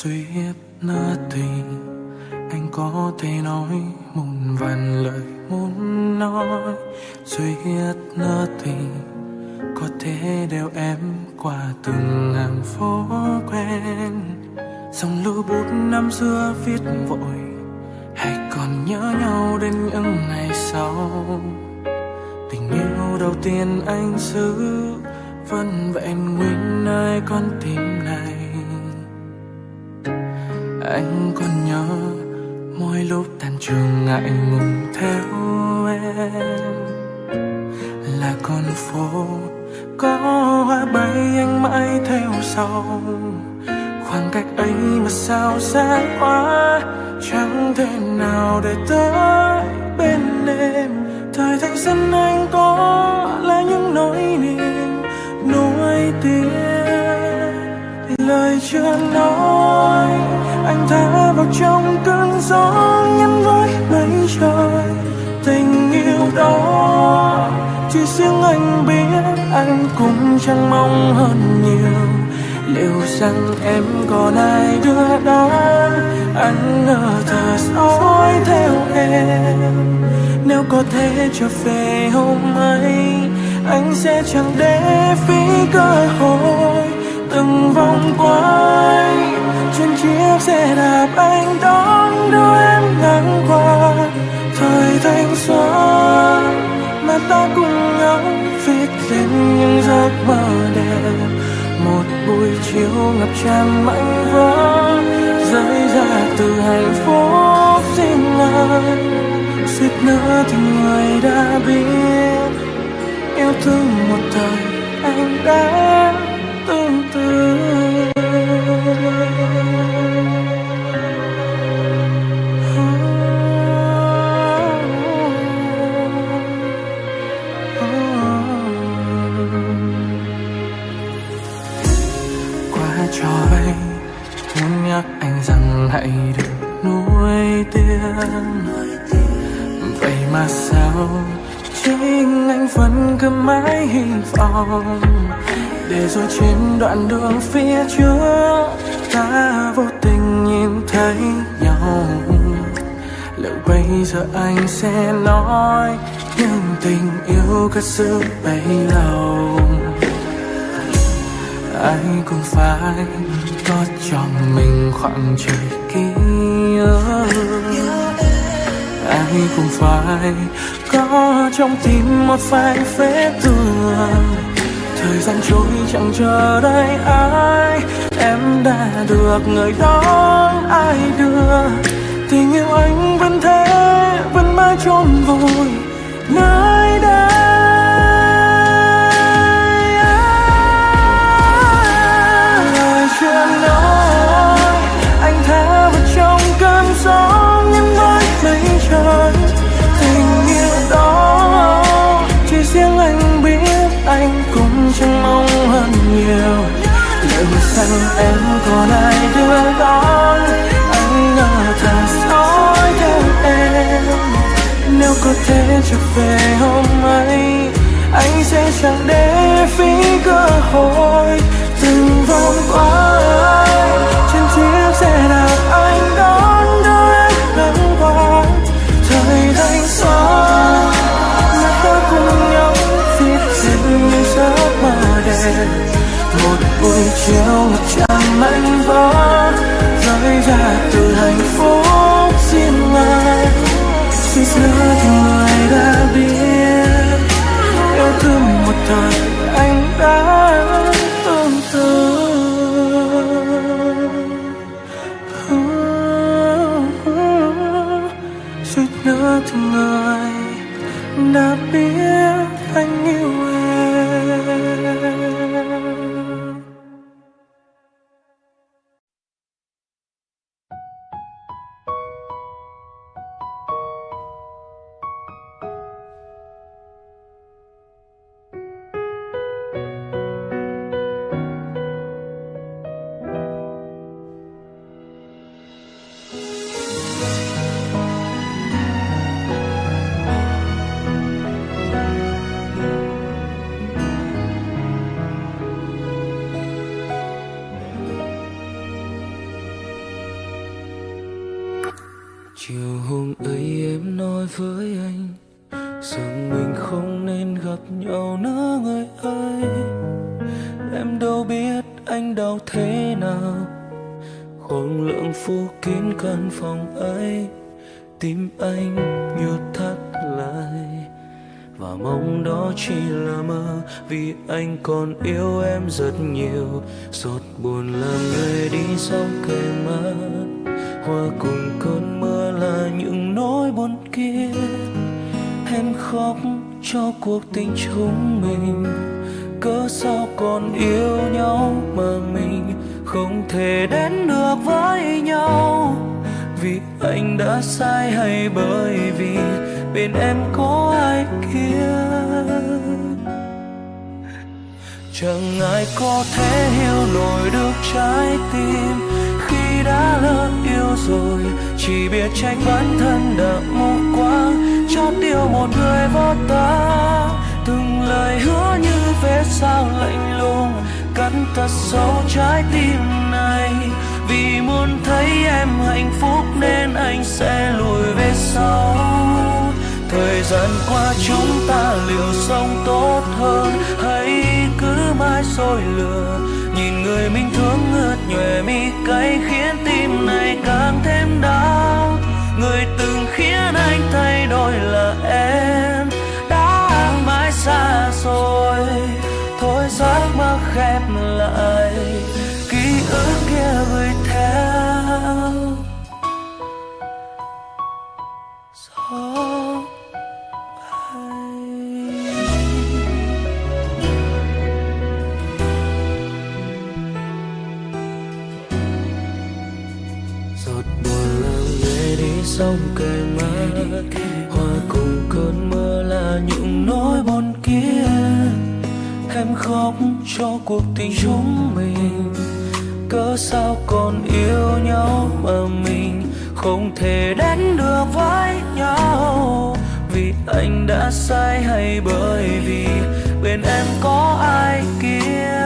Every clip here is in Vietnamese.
suýt nỡ tình. Anh có thể nói muôn vàn lời muốn nói. Suýt nỡ tình có thể đeo em qua từng hàng phố quen. Dòng lưu bút năm xưa viết vội, hay còn nhớ nhau đến những ngày sau. Tình yêu đầu tiên anh giữ vẫn vẹn nguyên nơi con tim này. Anh còn nhớ mỗi lúc tan trường ngại ngùng theo em. Là con phố có hoa bay anh mãi theo sau. Khoảng cách ấy mà sao xa quá, chẳng thể nào để tới bên em. Thời thanh xuân anh có là những nỗi niềm nuối tiếc. Lời chưa nói anh thả vào trong cơn gió nhắn với mây trời. Tình yêu đó chỉ riêng anh biết, anh cũng chẳng mong hơn nhiều. Liệu rằng em còn ai đưa đón anh ngờ thở dõi theo em. Nếu có thể trở về hôm ấy, anh sẽ chẳng để phí cơ hội. Từng vòng quay trên chiếc xe đạp anh đón đưa em ngang qua. Thời thanh xuân mà ta cùng nhau viết lên những giấc mơ đẹp. Một buổi chiều ngập tràn mảnh vỡ rơi ra từ hạnh phúc riêng anh. Suýt nữa thì người đã biết, yêu thương một thời anh đã tương tư. Qua trò ấy muốn nhắc anh rằng hãy đừng nuối tiếc. Vậy mà sao chính anh vẫn cứ mãi hy vọng, để rồi trên đoạn đường phía trước ta vô tình nhìn thấy nhau. Liệu bây giờ anh sẽ nói những tình yêu cất giữ bấy lâu? Ai cũng phải có cho mình khoảng trời ký ức. Ai cũng phải có trong tim một vài vết thương. Thời gian trôi chẳng chờ đợi ai, em đã được người đón ai đưa. Tình yêu anh vẫn thế, vẫn mãi chôn vùi nơi đây. Lời chưa nói anh thả vào trong cơn gió nhắn với mây trời. Tình yêu đó chỉ riêng anh biết, anh cũng chẳng mong hơn nhiều. Liệu rằng em còn ai đưa đón anh ngờ thở dõi theo em. Nếu có thể trở về hôm ấy, anh sẽ chẳng để phí cơ hội. Từng vòng quay trên chiếc xe đạp anh đón đưa em ngang qua. Thời thanh xuân mà ta cùng nhau viết lên những giấc mơ đẹp. Một buổi chiều ngập tràn mảnh vỡ rơi ra từ hạnh phúc riêng anh. Suýt nữa thì người đã biết, yêu thương một thời anh đã tương tư. Suýt nữa thì người đã biết anh yêu em. Chiều hôm ấy em nói với anh rằng mình không nên gặp nhau nữa người ơi. Em đâu biết anh đau thế nào, khôn lượng phủ kín căn phòng ấy. Tim anh như thắt lại và mong đó chỉ là mơ, vì anh còn yêu em rất nhiều. Giọt buồn làm người đi xong kề mắt, hòa cùng cơn mưa là những nỗi buồn kia. Em khóc cho cuộc tình chúng mình, cớ sao còn yêu nhau mà mình không thể đến được với nhau. Vì anh đã sai hay bởi vì bên em có ai kia? Chẳng ai có thể hiểu nổi được trái tim khi đã lỡ yêu rồi. Chỉ biết trách bản thân đã mù quáng, chót yêu một người vô ta. Từng lời hứa như vết dao lạnh lùng cắt thật sâu trái tim này. Vì muốn thấy em hạnh phúc nên anh sẽ lùi về sau. Thời gian qua chúng ta liệu sống tốt hơn hay cứ mãi dối lừa? Nhìn người mình thương ướt nhòe mi cay khiến tim này càng thêm đau. Người từng khiến anh thay đổi là em đã mãi xa rồi. Thôi giấc mơ khép lại, ký ức kia gửi theo gió bay. Giọt buồn làm người đi xong kề mắt, hòa cùng cơn mưa là những nỗi buồn kia. Em khóc cho cuộc tình chúng mình, cớ sao còn yêu nhau mà mình không thể đến được với nhau. Vì anh đã sai hay bởi vì bên em có ai kia?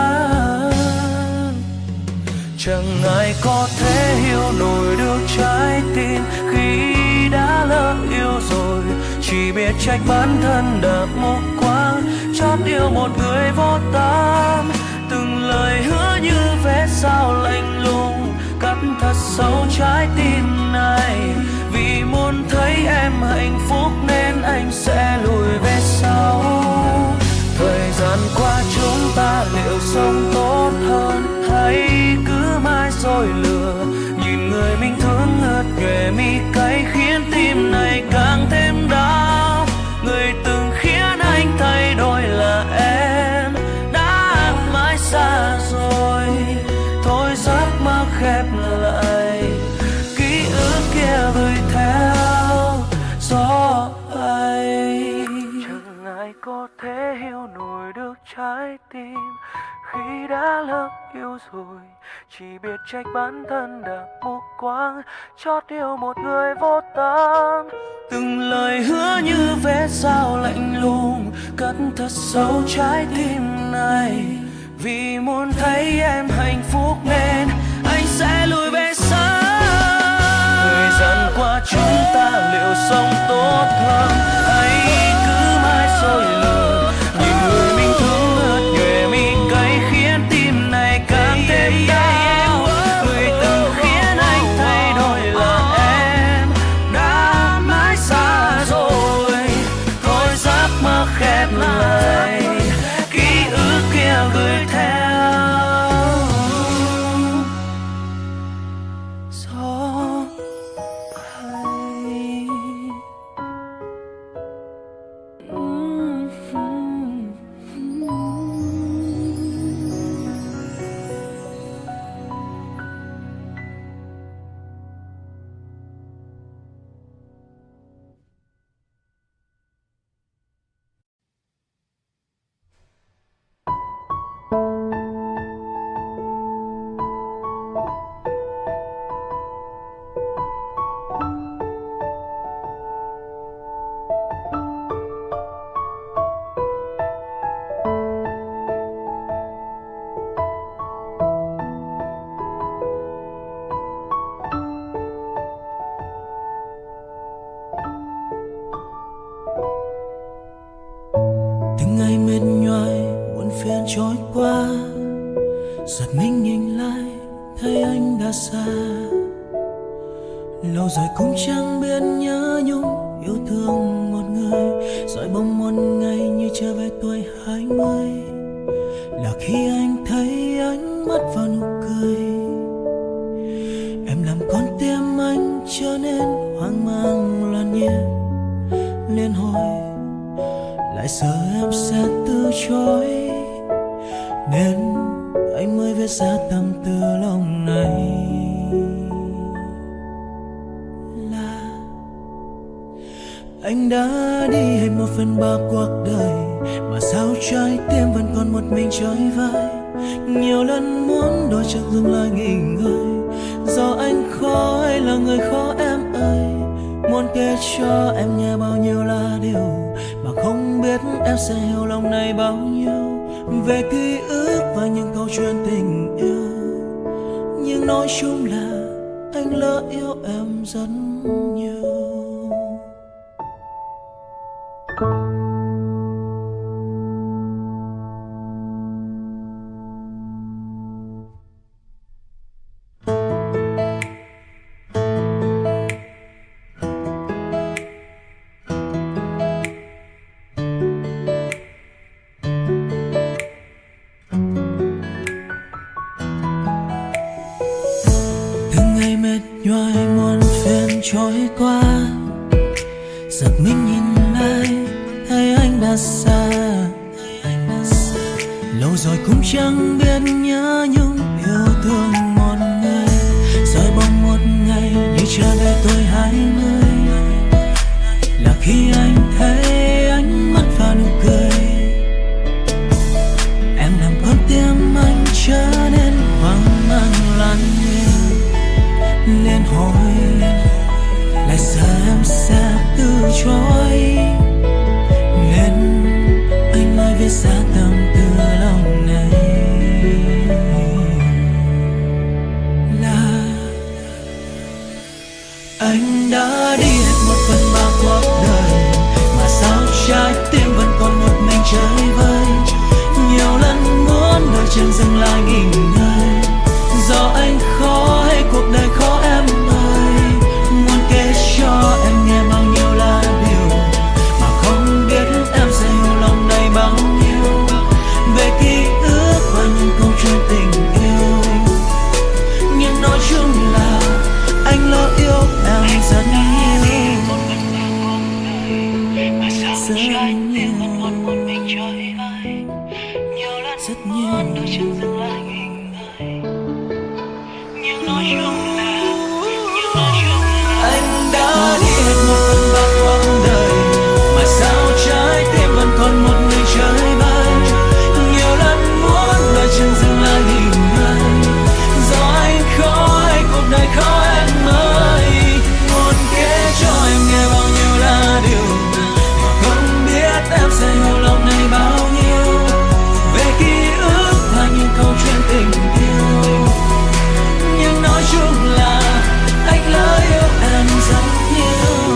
Chẳng ai có thể hiểu nổi được trái tim khi đã lỡ yêu rồi. Chỉ biết trách bản thân đã mù quáng, chót yêu một người vô tâm. Từng lời hứa như vết dao lạnh lùng cắt thật sâu trái tim này. Vì muốn thấy em hạnh phúc nên anh sẽ lùi về sau. Thời gian qua chúng ta liệu sống tốt hơn hay cứ mãi dối lừa? Nhìn người mình thương ướt nhòe mi cay khiến tim này càng thêm đau. Người từng khiến anh thay đổi là em đã mãi xa rồi. Thôi giấc mơ khép lại, ký ức kia gửi theo gió bay. Chẳng ai có thể hiểu nổi được trái tim khi đã lỡ yêu rồi. Chỉ biết trách bản thân đã mù quáng, chót yêu một người vô tâm. Từng lời hứa như vết dao lạnh lùng cắt thật sâu trái tim này. Vì muốn thấy em hạnh phúc nên anh sẽ lùi về sau. Thời gian qua chúng ta liệu sống tốt hơn hay cứ mãi dối lừa? Nhìn người mình thương ướt nhòe mi cay khiến tim này càng thêm đau. Người từng khiến anh thay đổi là em đã mãi xa rồi. Thôi giấc mơ khép lại, ký ức kia gửi theo giật mình nhìn lại thấy anh đã xa, lâu rồi cũng chẳng biết nhớ nhung yêu thương một người. Rồi bỗng một ngày như trở về tuổi 20 là khi anh thấy ánh mắt và nụ cười. Em làm con tim anh trở nên hoang mang loạn nhịp liên hồi, lại sợ em sẽ từ chối nên anh mới viết ra tâm tư lòng này. Là anh đã đi hết một phần ba cuộc đời, mà sao trái tim vẫn còn một mình chơi vơi. Nhiều lần muốn đôi chân dừng lại nghỉ ngơi, do anh khó hay là người khó em ơi. Muốn kể cho em nghe bao nhiêu là điều mà không biết em sẽ hiểu lòng này bao nhiêu, về ký ức và những câu chuyện tình yêu. Nhưng nói chung là anh lỡ yêu em rất nhiều. Trôi qua giật mình nhìn lại thấy anh đã xa, lâu rồi cũng chẳng biết nhớ nhung yêu thương một người. Rồi bỗng một ngày như trở về tuổi 20 là khi anh thấy ánh mắt và nụ cười. Em làm con tim anh trở nên hoang mang loạn nhịp liên hồi, lại sợ em sẽ từ chối nên anh mới viết ra tâm tư lòng này. Là anh đã đi hết một phần ba cuộc đời, mà sao trái tim vẫn còn một mình chơi vơi. Nhiều lần muốn đôi chân dừng lại nghỉ ngơi, do anh khó hay cuộc đời khó em ơi. Muốn kể cho em nghe bao nhiêu là điều mà không biết em sẽ hiểu lòng này bao nhiêu, về ký ức và những câu chuyện tình yêu. Nhưng nói chung là anh lỡ yêu em rất nhiều, rất nhiều, rất nhiều. Anh đã đi hết một phần ba quãng đời, mà sao trái tim vẫn còn một người chơi vơi. Nhiều lần muốn đôi chân dừng lại nghỉ ngơi, do anh khó hay cuộc đời khó em ơi. Muốn kể cho em nghe bao nhiêu là điều mà không biết em sẽ hiểu lòng này bao nhiêu, về ký ức và những câu chuyện tình yêu. Nhưng nói chung là anh lỡ yêu em rất nhiều.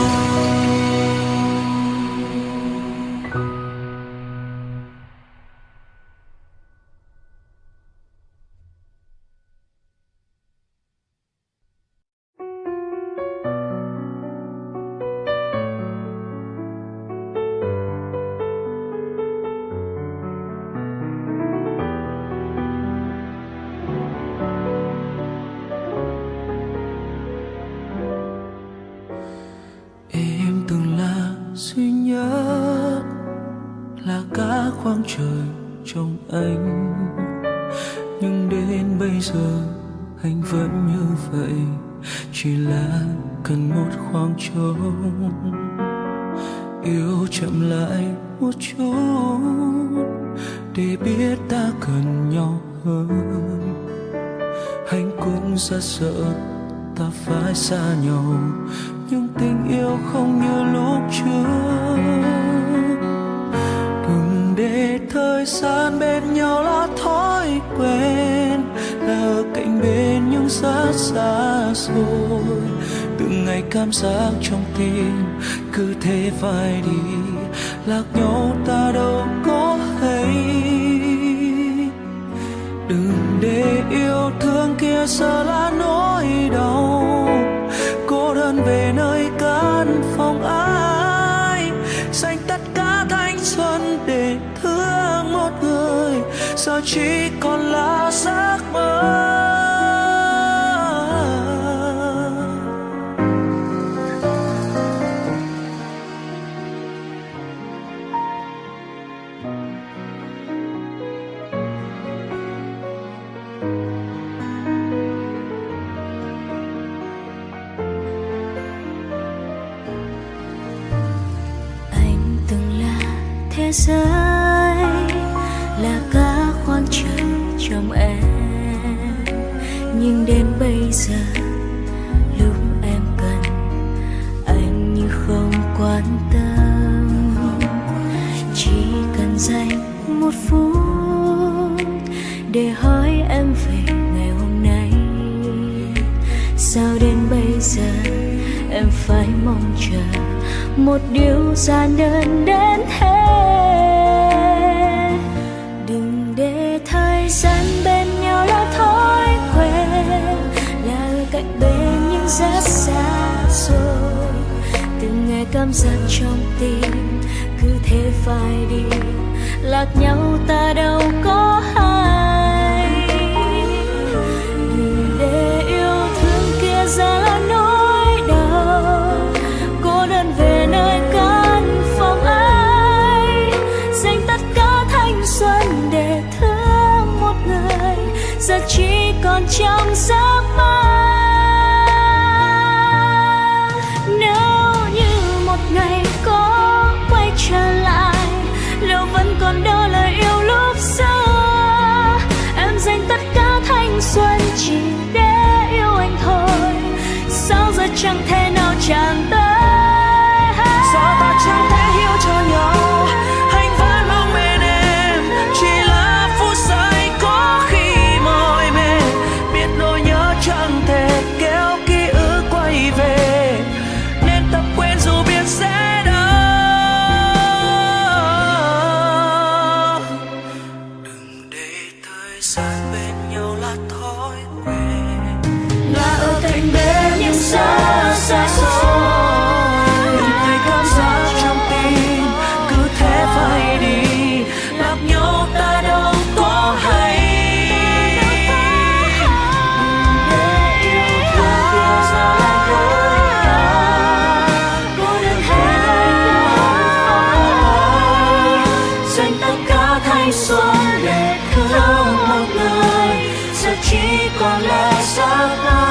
Duy nhất là cả khoảng trời trong anh, nhưng đến bây giờ anh vẫn như vậy, chỉ là cần một khoảng trống. Yêu chậm lại một chút để biết ta cần nhau hơn. Anh cũng rất sợ ta phải xa nhau, nhưng tình yêu không như lúc trước. Đừng để thời gian bên nhau là thói quen, là ở cạnh bên nhưng rất xa xôi. Từng ngày cảm giác trong tim cứ thế phai đi, lạc nhau ta đâu có hay. Đừng để yêu thương kia giờ là nỗi đau. Cô đơn về nơi căn phòng ai, dành tất cả thanh xuân để thương một người, giờ chỉ còn là giấc mơ. Thế giới là cả khoảng trời trong em, nhưng đến bây giờ lúc em cần anh như không quan tâm. Chỉ cần dành một phút để hỏi em về ngày hôm nay. Sao đến bây giờ em phải mong chờ một điều giản đơn đến thế? Đừng để thời gian bên nhau là thói quen, là ở cạnh bên nhưng rất xa rồi. Từng ngày cảm giác trong tim cứ thế phai đi, lạc nhau ta đâu có hay. Đừng để yêu thương kia giờ là nỗi đau, cô đơn về nơi căn phòng ai, dành tất cả thanh xuân để thương một người, giờ chỉ còn trong giấc mơ. Nếu như một ngày có quay trở lại, liệu vẫn còn đó lời yêu lúc xưa? Em dành tất cả thanh xuân chỉ để yêu anh thôi, sao giờ chẳng thể nào chạm tới? Sao ta chẳng thể hiểu cho nhau? Anh vẫn mong bên em, chỉ là phút giây có khi mỏi mệt. Biết nỗi nhớ chẳng thể kéo ký ức quay về, nên tập quên dù biết sẽ đau. Đừng để thời gian bên nhau là thói quen, là ở cạnh bên nhưng xa xa xôi. Cảm giác trong tim cứ thế phai đi, lạc nhau ta đâu có hay. Để yêu thương kia giờ là nỗi đau, cô đơn về nơi dành tất cả thanh xuân để thương một người, giờ chỉ còn là giấc mơ.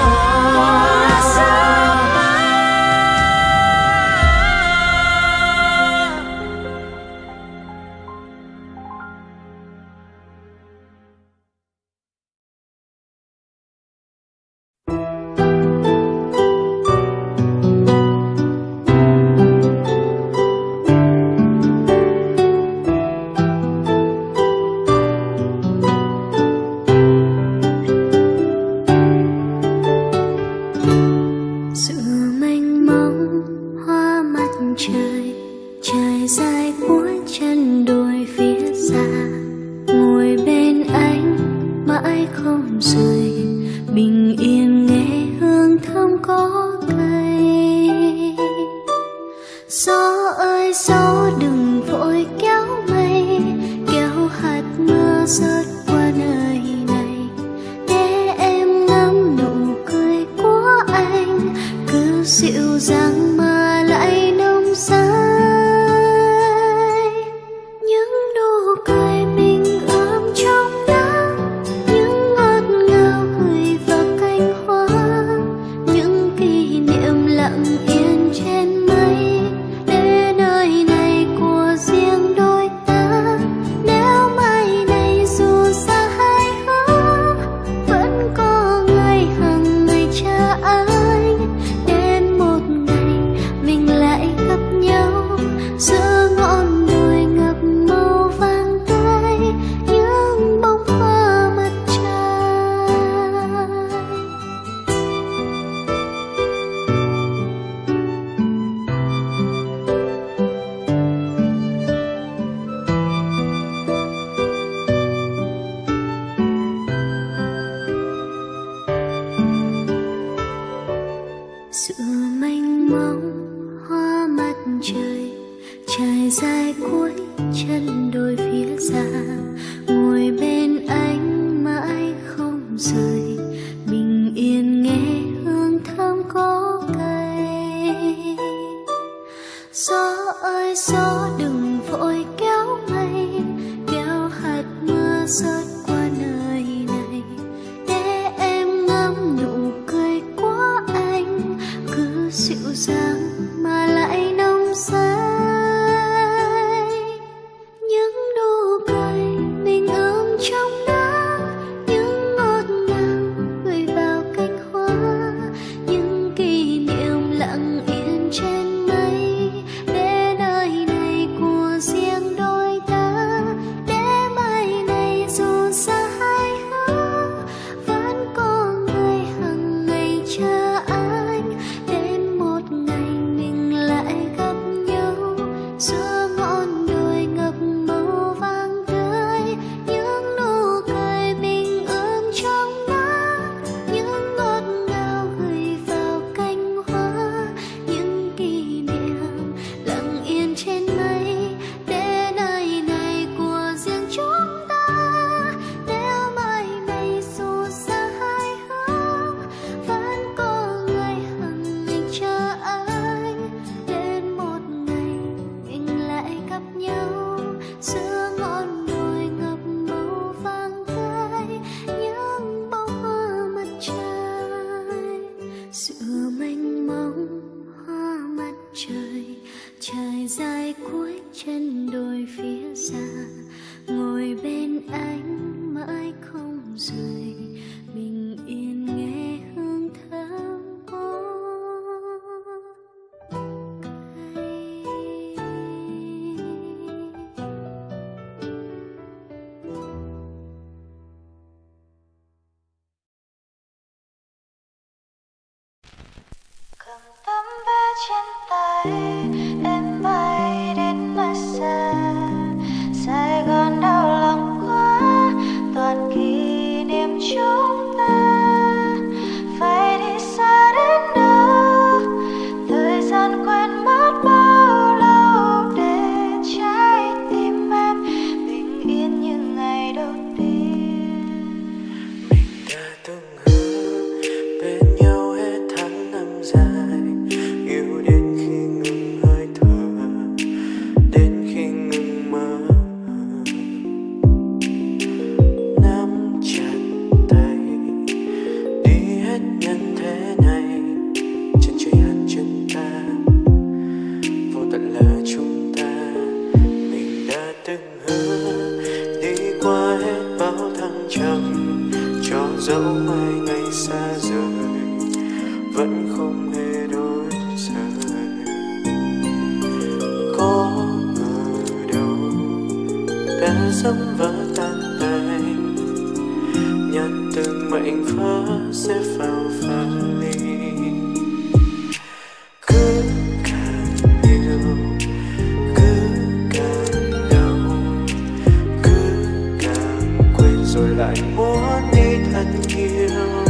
Sự mênh mông hoa mặt trời trải dài cuối chân đồi phía xa, ngồi bên anh mãi không rời, bình yên nghe hương thơm có cây. Gió ơi gió đừng vội kéo mây, kéo hạt mưa rơi qua nơi này, để em ngắm nụ cười của anh, cứ dịu dàng mà lại nồng say. Những nụ cười mình ươm trong nắng, những ngọt ngào gửi vào cánh hoa, những kỷ niệm lặng yên trên mây, để nơi này của riêng đôi ta, để mai này dù xa hay hơn vẫn có người hằng ngày chờ anh, đến một ngày mình lại gặp nhau giữa ngọn đồi ngập màu vàng tươi. Những nụ cười mình ươm trong nắng, những ngọt ngào gửi vào cánh hoa, những kỷ niệm lặng yên trên mây, để nơi này của riêng chúng ta, nếu mai này dù xa hay hơn vẫn có người hằng ngày chờ anh, đến một ngày mình lại gặp nhau giữa ngọn đồi ngập màu vàng tươi, những bông hoa mặt trời. Sự mênh mông hoa mặt trời trải dài cuối chân đồi phía xa, ngồi bên anh mãi không rời, bình yên nghe hương thơm có cây. Cầm tấm vé trên tay em bay đến nơi xa, Sài Gòn đau lòng quá, toàn kỷ niệm chúng ta. Phải đi xa đến đâu, thời gian quên mất bao lâu, để trái tim em bình yên như ngày đầu tiên. Mình đã từng hứa bên nhau hết tháng năm dài, yêu đến khi ngừng hơi thở, đến khi ngừng mơ. Nắm chặt tay đi hết nhân thế này, chân trời hằn chân ta, vô tận là chúng ta. Mình đã từng hứa đi qua hết bao thăng trầm, cho dẫu mai ngày xa rời vẫn không hề đổi rời. Có ngờ đâu đã dẫm vỡ tan tành, nhận từng mệnh vỡ sẽ vào vali. Cứ càng yêu cứ càng đau, cứ càng quên rồi lại muốn đi thật nhiều.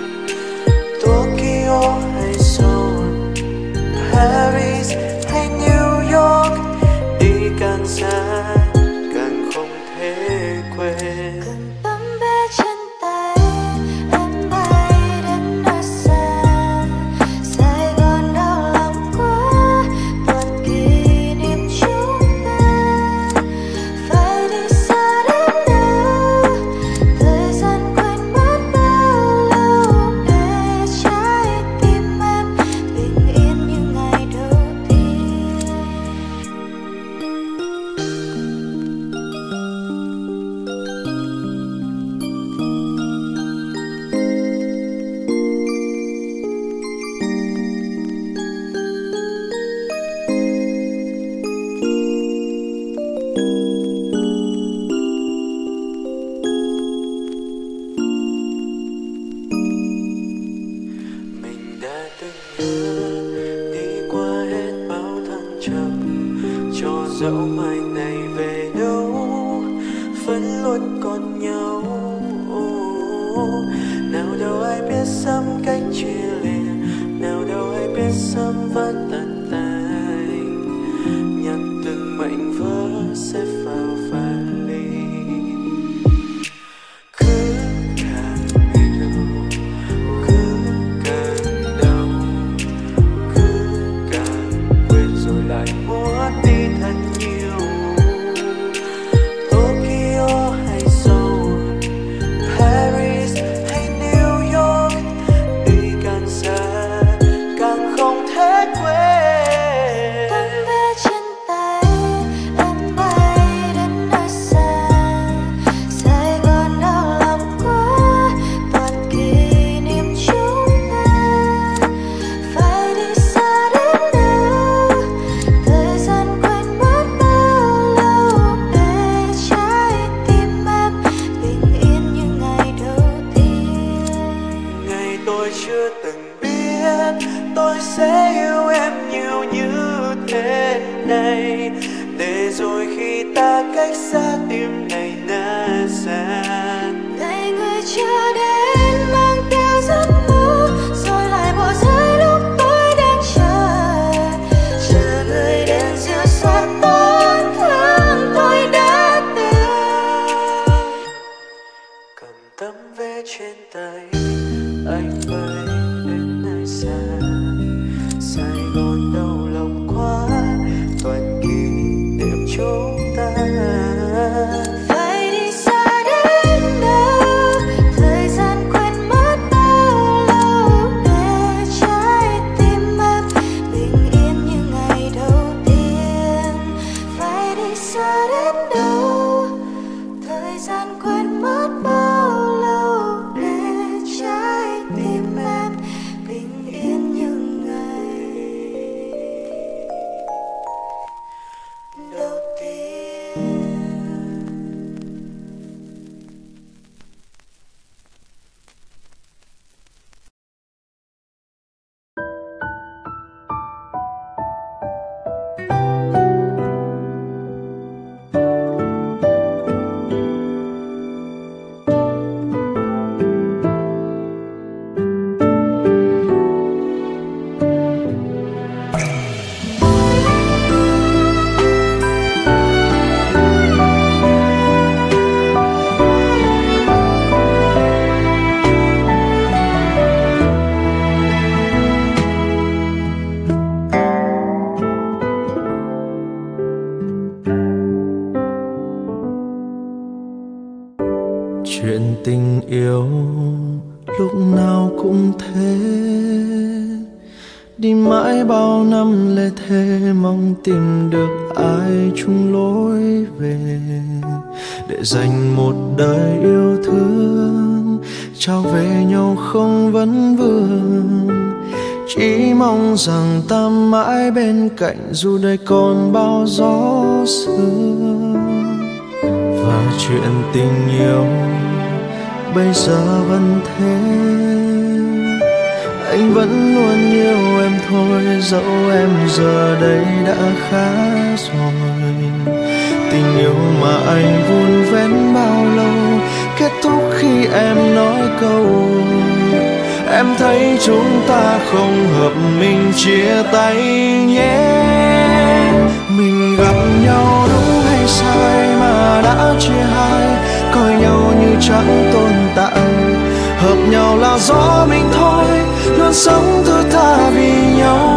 Tokyo hay Seoul, Paris hay New York, đi càng xa càng không thể quên. Cầm tấm vé trên tay em bay đến nơi xa, Sài Gòn đau lòng quá, toàn kỷ niệm chúng ta. Phải đi xa đến đâu, thời gian quên mất bao lâu, để trái tim em bình yên như ngày đầu tiên. Mình đã từng hứa đi qua hết bao thăng trầm, cho dẫu mai này về đâu vẫn luôn còn nhau. Nào đâu ai biết sớm cách chia lìa, nào đâu vẫn tận tay, nhặt từng mảnh vỡ xếp vào vali. Cứ càng ngày lâu, cứ càng đau, cứ càng quên rồi lại muốn đi thật nhiều. Tokyo hay Seoul, Paris hay New York, đi càng xa càng không thể quên. Tấm vé trên tay em bay đến nơi xa, Sài Gòn đau lòng quá, toàn kỷ niệm chúng ta. Phải đi xa đến đâu, thời gian quên mất bao lâu, để trái tim em bình yên như ngày đầu tiên. Ngày tôi chưa từng biết tôi sẽ yêu em nhiều như thế này, để rồi khi ta cách xa tim này nát san. Ngày người chưa đến mang theo giấc mơ, rồi lại bỏ rơi lúc tôi đang chờ người đến dịu xót tổn thương tôi đã từng. Cầm tấm vé trên tay, anh bay đến nơi xa, Sài Gòn đau lòng quá, toàn kỷ niệm chúng ta. Phải đi xa đến đâu, thời gian quên mất bao lâu, để trái tim em bình yên như ngày đầu tiên. Phải đi xa đến đâu, thời gian quên mất bao lâu, để trái tim em bình yên như ngày đầu tiên. Chuyện tình yêu lúc nào cũng thế, đi mãi bao năm lê thế, mong tìm được ai chung lối về, để dành một đời yêu thương, trao về nhau không vấn vương. Chỉ mong rằng ta mãi bên cạnh dù đời còn bao gió sương. Và chuyện tình yêu bây giờ vẫn thế, anh vẫn luôn yêu em thôi, dẫu em giờ đây đã khá rồi. Tình yêu mà anh vun vén bao lâu, kết thúc khi em nói câu em thấy chúng ta không hợp, mình chia tay nhé. Mình gặp nhau đúng hay sai mà đã chia hai, coi nhau như chẳng tồn tại. Hợp nhau là do mình thôi, luôn sống thứ tha vì nhau.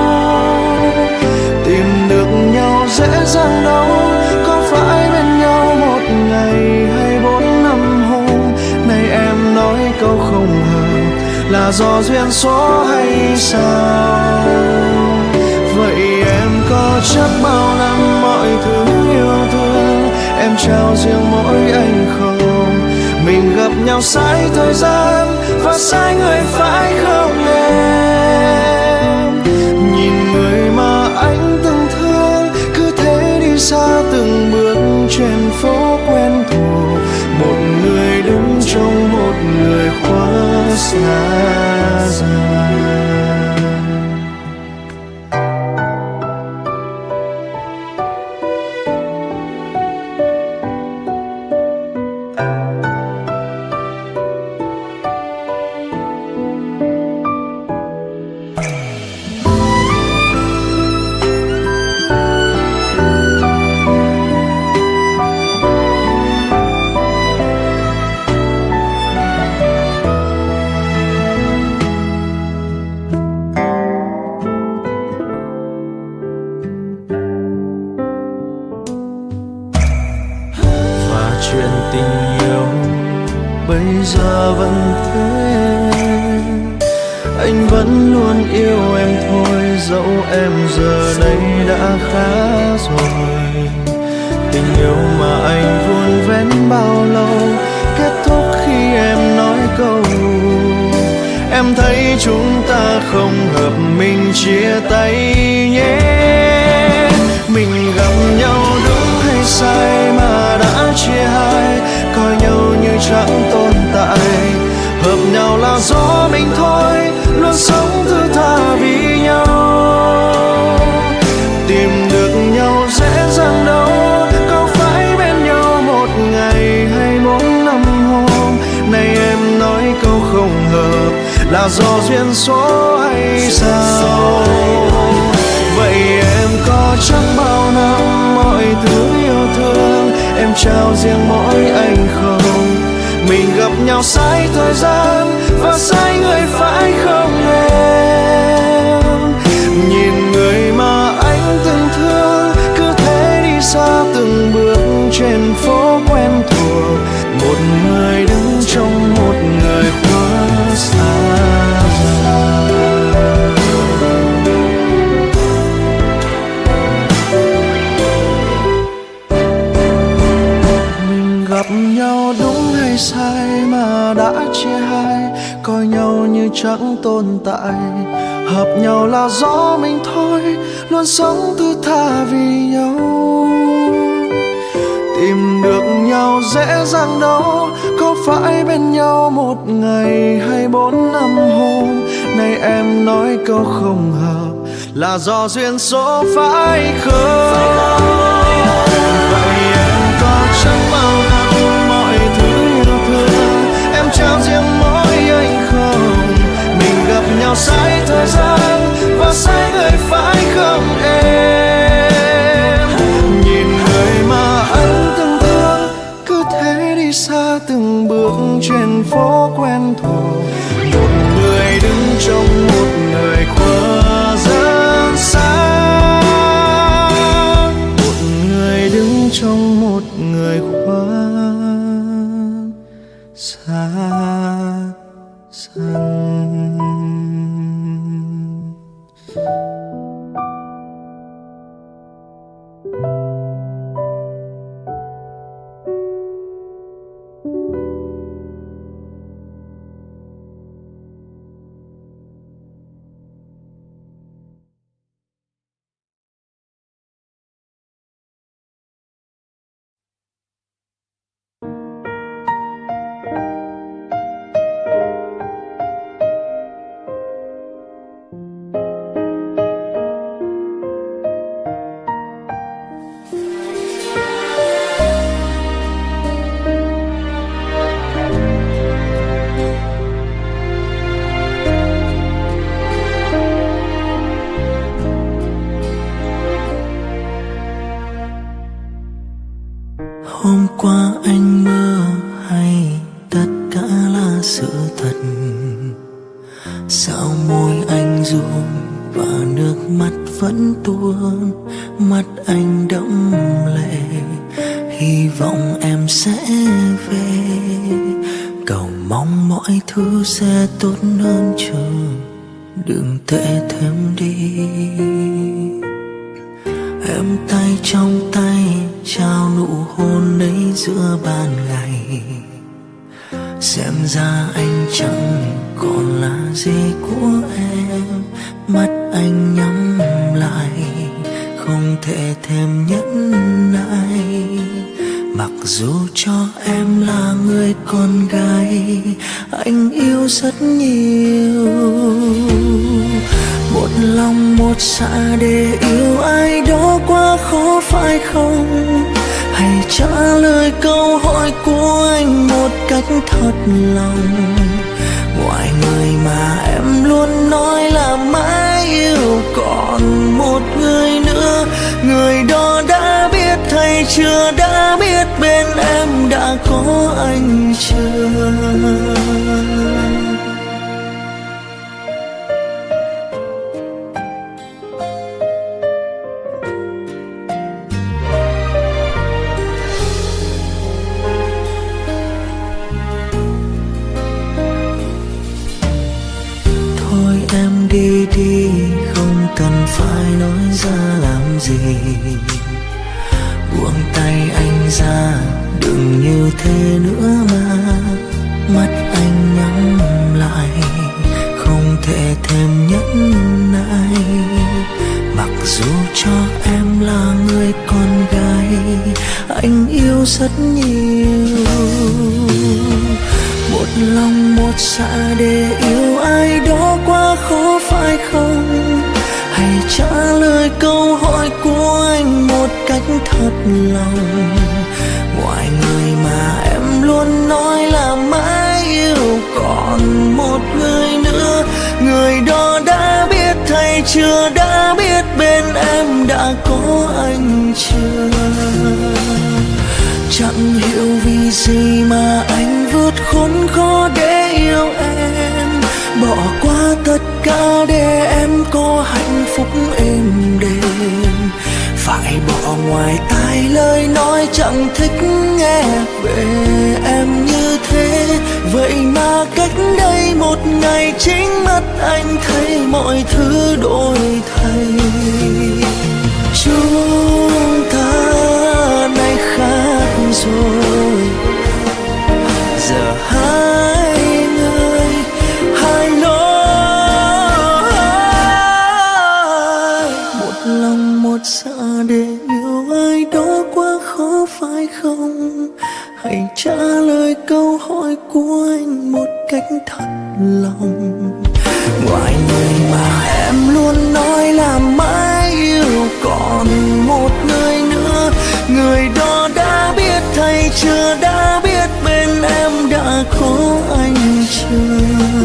Tìm được nhau dễ dàng đâu, có phải bên nhau một ngày hay 4 năm hôm. Này em nói câu không hợp là do duyên số hay sao? Vậy em có chắc bao năm mọi thứ yêu thương em trao riêng mỗi anh không? Mình gặp nhau sai thời gian và sai người phải không em? Nhìn người mà anh từng thương cứ thế đi xa từng bước trên phố quen thuộc, một người đứng trong một người quá xa dần. em giờ đây đã khá rồi. Tình yêu mà anh vun vén bao lâu kết thúc khi em nói câu em thấy chúng ta không hợp, mình chia tay nhé. Mình gặp nhau đúng hay sai mà đã chia hai, coi nhau như chẳng tồn tại. Hợp nhau là do mình thôi, luôn sống thứ tha vì nhau. Tìm được nhau dễ dàng đâu, có phải bên nhau một ngày hay 4 năm hôm. Nay em nói câu không hợp là do duyên số hay sao? Vậy em có chắc bao năm mọi thứ yêu thương em trao riêng mỗi anh không? Mình gặp nhau sai thời gian và sai người phải không em? Nhìn người mà anh từng thương cứ thế đi xa từng bước trên phố quen thuộc. Một người đứng trong một người quá xa. Mình gặp nhau đúng hay sai mà đã chia hai, coi nhau như chẳng tồn tại. Hợp nhau là do mình thôi, luôn sống thứ tha vì nhau. Tìm được nhau dễ dàng đâu, có phải bên nhau một ngày hay 4 năm hôm. Nay em nói câu không hợp là do duyên số phải không? Vậy em có chắc bao năm mọi thứ yêu thương em trao riêng mỗi anh không? Mình gặp nhau sai thời gian và sai người phải không em? Nhìn người mà anh từng thương cứ thế đi xa từng bước trên phố quen thuộc. Một người đứng trong một người quá rất xa. Một người đứng trong một người quá xa dần. Hôm qua anh mơ hay tất cả là sự thật? Sao môi anh run và nước mắt vẫn tuôn? Mắt anh đẫm lệ, hy vọng em sẽ về. Cầu mong mọi thứ sẽ tốt hơn chờ, đừng tệ thêm đi. Em tay trong tay trao nụ hôn ấy giữa ban ngày. Xem ra anh chẳng còn là gì của em. Mắt anh nhắm lại, không thể thêm nhẫn nại. Mặc dù cho em là người con gái anh yêu rất nhiều. Một lòng một dạ để yêu ai đó quá khó phải không? Hãy trả lời câu hỏi của anh một cách thật lòng. Ngoài người mà em luôn nói là mãi yêu còn một người nữa. Người đó đã biết hay chưa đã biết bên em đã có anh chưa? Đi đi không cần phải nói ra làm gì. Buông tay anh ra, đừng như thế nữa mà. Mắt anh nhắm lại, không thể thêm nhẫn nại. Mặc dù cho em là người con gái, anh yêu rất nhiều. Một lòng một dạ để yêu ai đó quá khó phải không? Hãy trả lời câu hỏi của anh một cách thật lòng. Ngoài người mà em luôn nói là mãi yêu, còn một người nữa. Người đó đã biết hay chưa, đã biết bên em đã có anh chưa? Chẳng hiểu vì gì mà anh vượt khốn khó để yêu em. Bỏ qua tất cả để em có hạnh phúc êm đềm. Phải bỏ ngoài tai lời nói chẳng thích nghe về em như thế. Vậy mà cách đây một ngày chính mắt anh thấy mọi thứ đổi thay. Chúng ta nay khác rồi, giờ hai người hai lối. Một lòng một dạ để yêu ai đó quá khó phải không? Hãy trả lời câu hỏi của anh một cách thật lòng. Ngoài người mà em luôn nói là mãi yêu, còn một người nữa. Người đó đã biết hay chưa, đã biết bên em đã có anh chưa?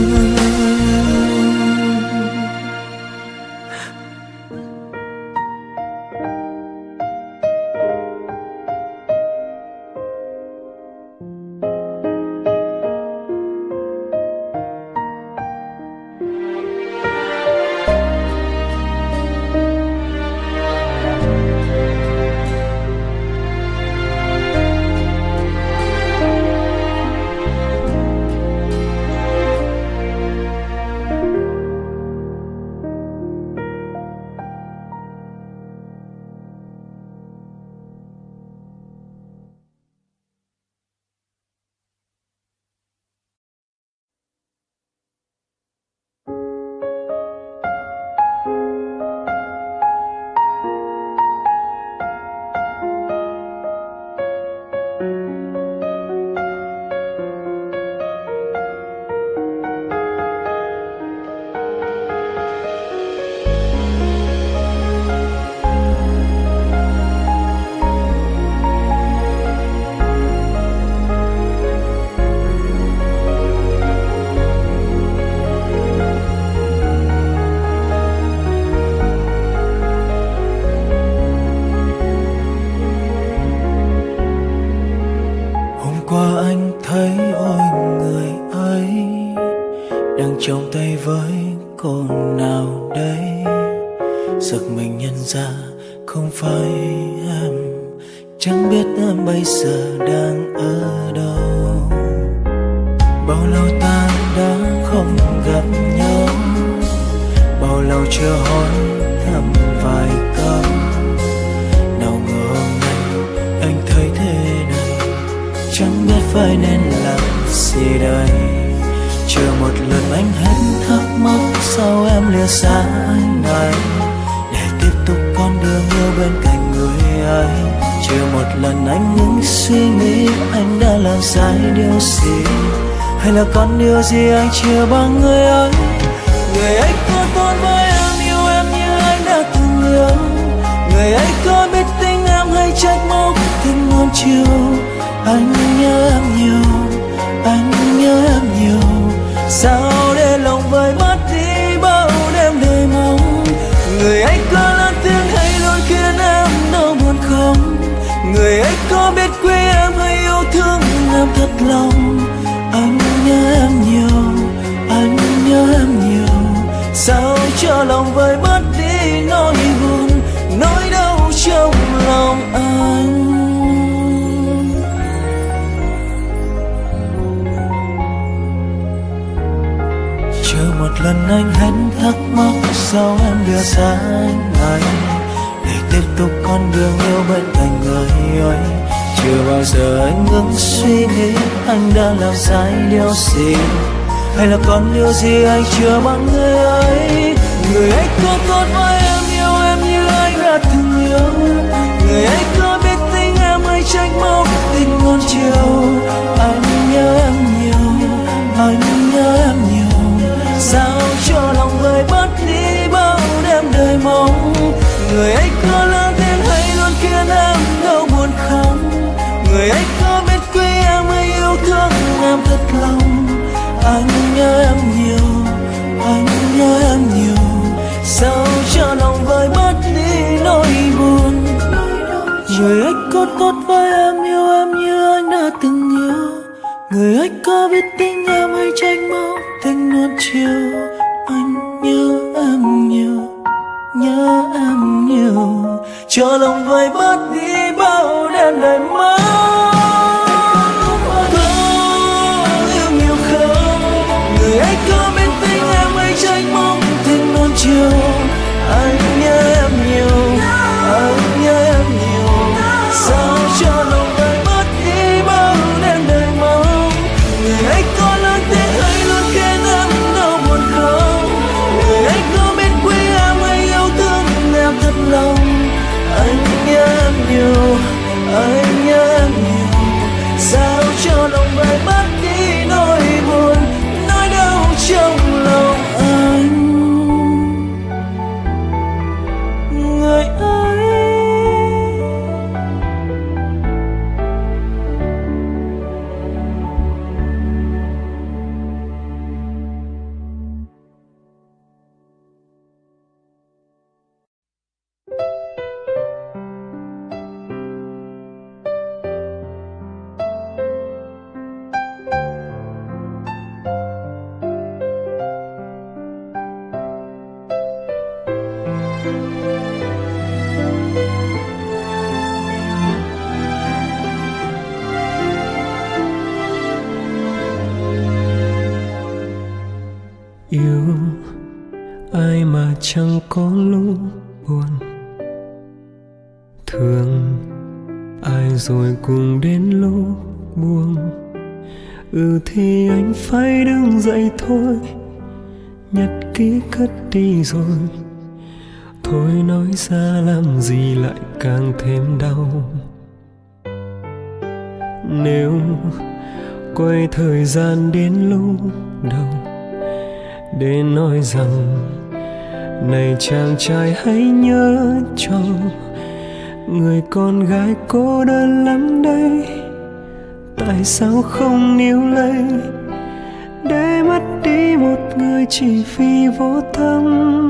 trong tay với cô nào đấy. Giật mình nhận ra không phải em, chẳng biết em bây giờ đang ở đâu. Bao lâu ta đã không gặp nhau, bao lâu chưa hỏi thăm vài câu. Nào ngờ hôm nay anh thấy thế này, chẳng biết phải nên làm gì đây. Chờ một lần anh hết thắc mắc sao em lìa xa anh này, để tiếp tục con đường yêu bên cạnh người ấy. Chờ một lần anh ngừng suy nghĩ anh đã làm sai điều gì, hay là còn điều gì anh chưa bằng người ấy. Người ấy có tốt với em, yêu em như anh đã từng yêu. Người ấy có biết tình em hay trách móc tình ngon chiều. Anh nhớ em nhiều, anh nhớ em nhiều. Sao để lòng vơi mất đi bao đêm đầy mong. Người ấy có lớn tiếng hay luôn khiến em đau buồn không. Người ấy có biết quý em hay yêu thương em thật lòng. Anh nhớ em nhiều, anh nhớ em nhiều. Sao cho lòng vơi mất đi nỗi buồn, nỗi đau trong lòng anh. Chờ một lần anh hết thắc mắc sao em đưa xa anh để tiếp tục con đường yêu bên cạnh người ấy. Chưa bao giờ anh ngừng suy nghĩ anh đã làm sai điều gì, hay là còn điều gì anh chưa bằng người ấy. Người ấy có tốt với em yêu em như anh đã từng yêu. Người ấy có biết tình em hay trách móc tình ngôn chiều. Anh nhớ em nhiều, anh nhớ em nhiều. Sao cho lòng vơi bớt đi bao đêm đời mong. Người ấy có lớn tiếng hay luôn khiến em đau buồn không. Người ấy có biết quý em hay yêu thương em thật lòng. Anh nhớ em nhiều, anh nhớ em nhiều. Sao cho lòng vơi bớt đi nỗi buồn. Người ấy có tốt với em yêu em như anh đã từng yêu. Người ấy có biết tình em hay trách móc tình nuốt chiều. Anh nhớ em nhiều, nhớ em nhiều. Cho lòng vơi bớt đi bao đêm đời mơ. Người ấy có biết tình em hay trách móc tình nuốt chiều. Anh nhớ em nhiều, anh nhớ em nhiều. Sao cho lòng vơi bớt đi bao đêm đời mong. Người ấy có lớn tiếng hay luôn khiến em đau buồn không. Người ấy có biết quý em hay yêu thương em thật lòng. Anh nhớ em nhiều, anh nhớ em nhiều. Sao cho lòng vơi bớt đi nỗi buồn trong lòng anh. Người ấy yêu ai mà chẳng có lúc buồn, thương ai rồi cùng đến lúc buông. Thì anh phải đứng dậy thôi, nhật ký cất đi rồi. Thôi nói ra làm gì lại càng thêm đau. Nếu quay thời gian đến lúc đầu để nói rằng này chàng trai hãy nhớ cho người con gái cô đơn lắm đây. Tại sao không níu lấy để mất đi một người chỉ vì vô tâm.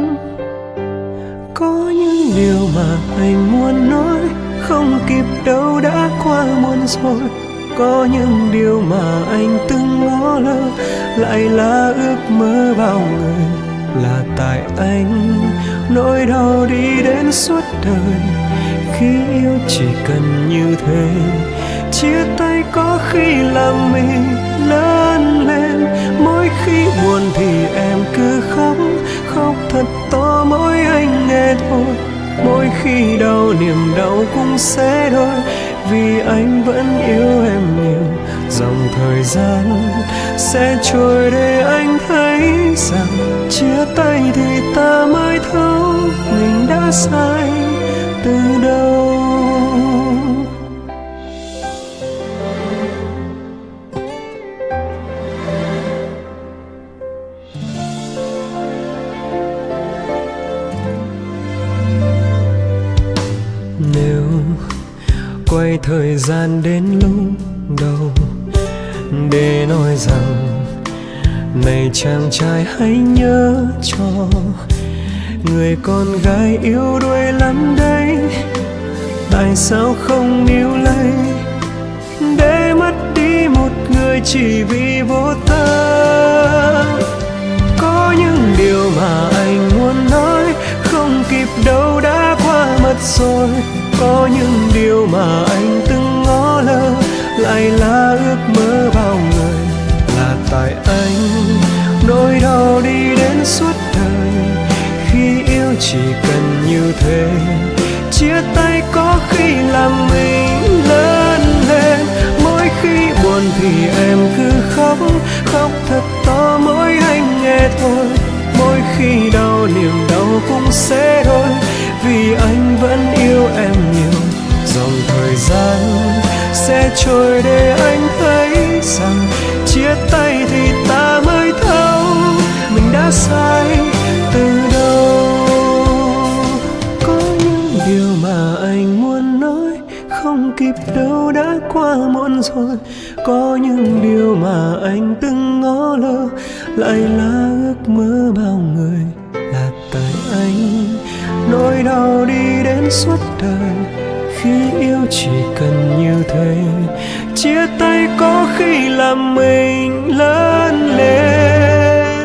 Có những điều mà anh muốn nói không kịp đâu đã qua muôn rồi. Có những điều mà anh từng ngó lơ lại là ước mơ bao người. Là tại anh nỗi đau đi đến suốt đời. Khi yêu chỉ cần như thế, chia tay có khi làm mình lớn lên. Mỗi khi buồn thì em cứ khóc, khóc thật to mỗi anh nghe thôi. Mỗi khi đau niềm đau cũng sẽ đôi, vì anh vẫn yêu em nhiều. Dòng thời gian sẽ trôi để anh thấy rằng chia tay thì ta mới thấu mình đã sai từ đâu. Nếu quay thời gian đến lúc đầu để nói rằng này chàng trai hãy nhớ cho người con gái yếu đuối lắm đấy. Tại sao không níu lấy để mất đi một người chỉ vì vô tâm. Có những điều mà anh muốn nói không kịp đâu đã qua mất rồi. Có những điều mà anh từng ngó lơ lại là ước mơ bao người. Là tại anh nỗi đau đi đến suốt đời. Khi yêu chỉ cần như thế, chia tay có khi làm mình lớn lên. Mỗi khi buồn thì em cứ khóc, khóc thật to mỗi anh nghe thôi. Mỗi khi đau niềm đau cũng sẽ thôi, vì anh vẫn yêu em nhiều. Dòng thời gian sẽ trôi để anh thấy rằng chia tay thì ta mới thấu mình đã sai từ đâu. Có những điều mà anh muốn nói không kịp đâu, đã quá muộn rồi. Có những điều mà anh từng ngó lơ, lại là ước mơ bao người. Là tại anh nỗi đau đi đến suốt đời. Khi yêu chỉ cần như thế, chia tay có khi làm mình lớn lên.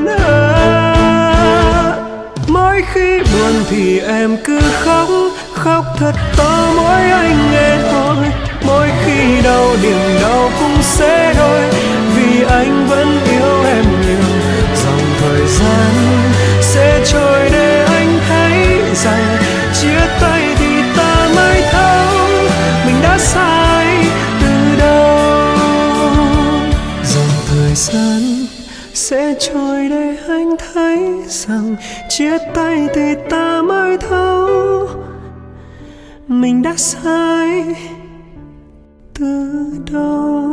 Mỗi khi buồn thì em cứ khóc, khóc thật to mỗi anh nghe thôi. Mỗi khi đau niềm đau cũng sẽ thôi, vì anh vẫn yêu em nhiều. Dòng thời gian sẽ trôi để anh thấy rằng chia tay thì ta mới thấu mình đã sai từ đâu. Dòng thời gian sẽ trôi để anh thấy rằng chia tay thì ta mới thấu mình đã sai từ đâu.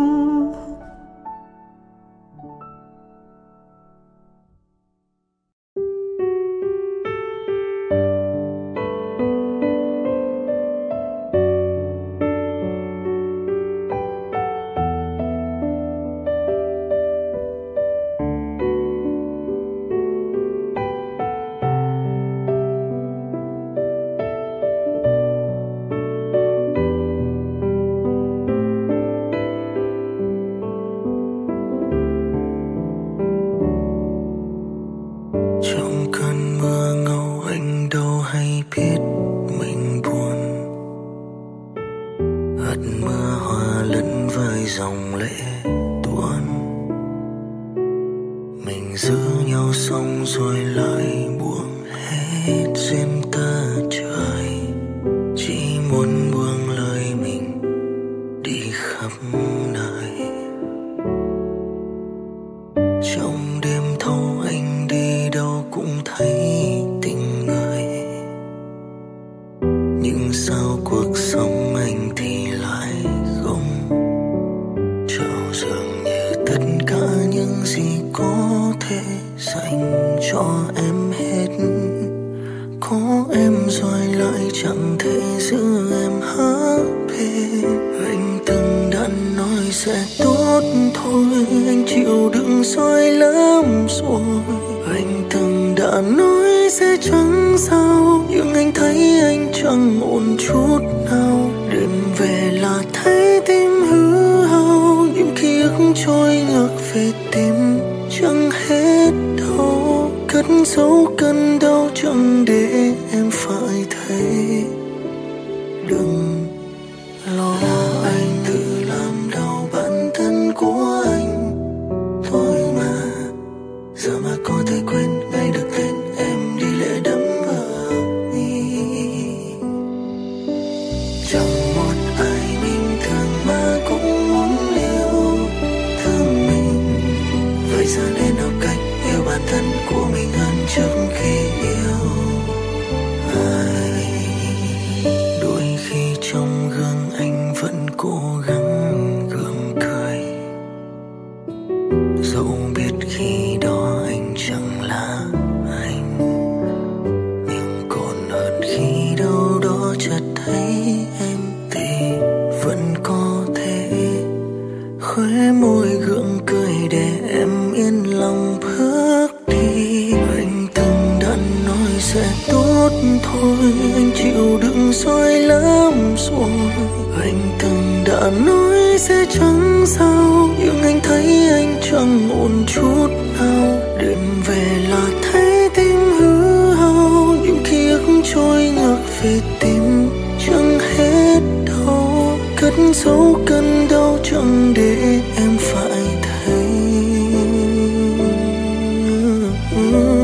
Dấu cơn đau chẳng để em phải thấy.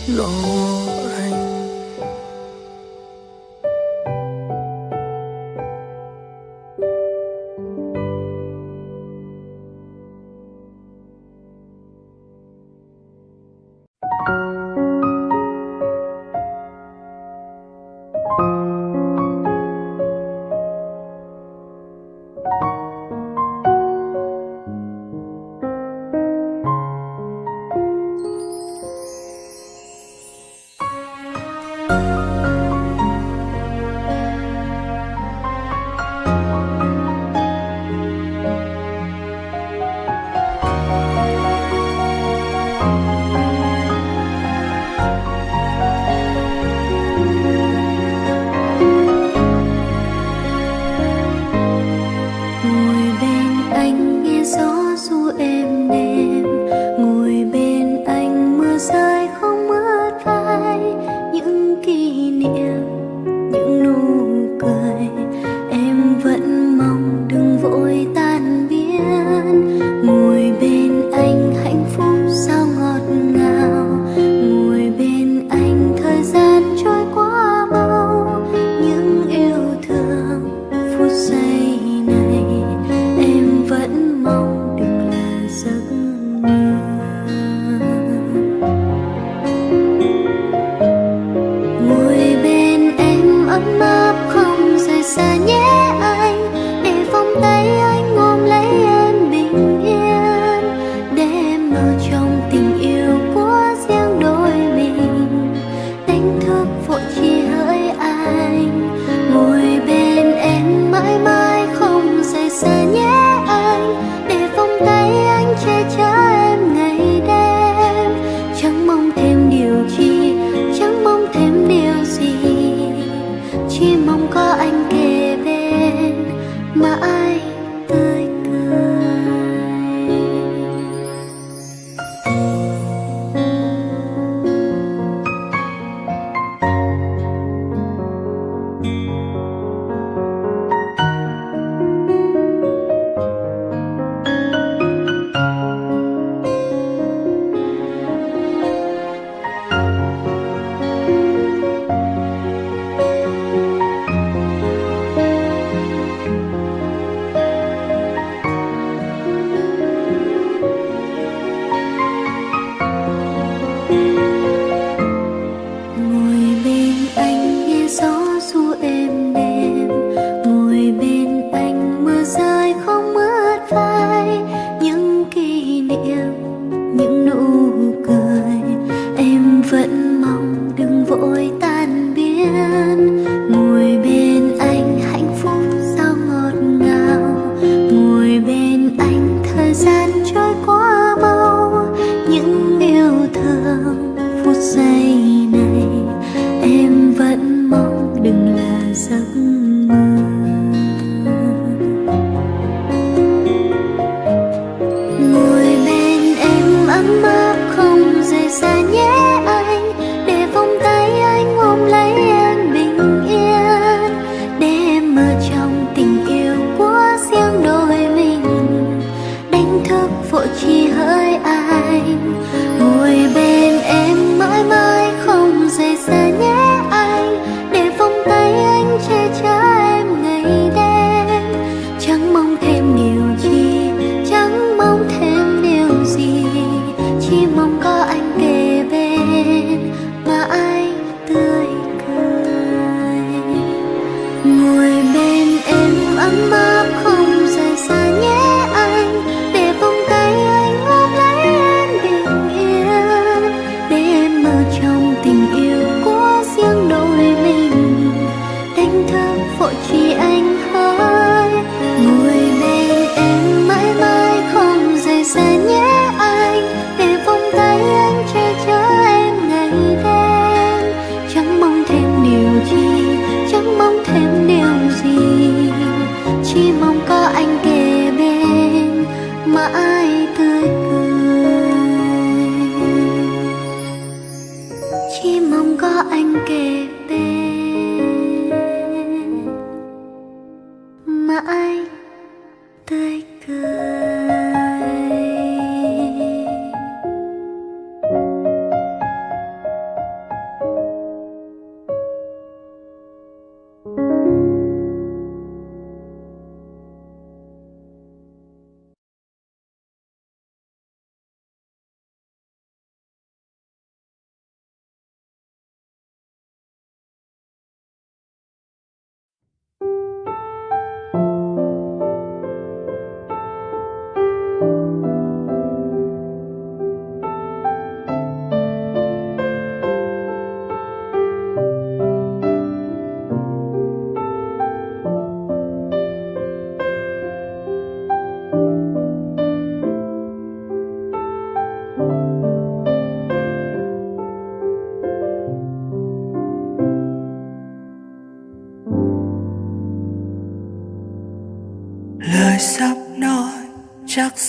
lo anh.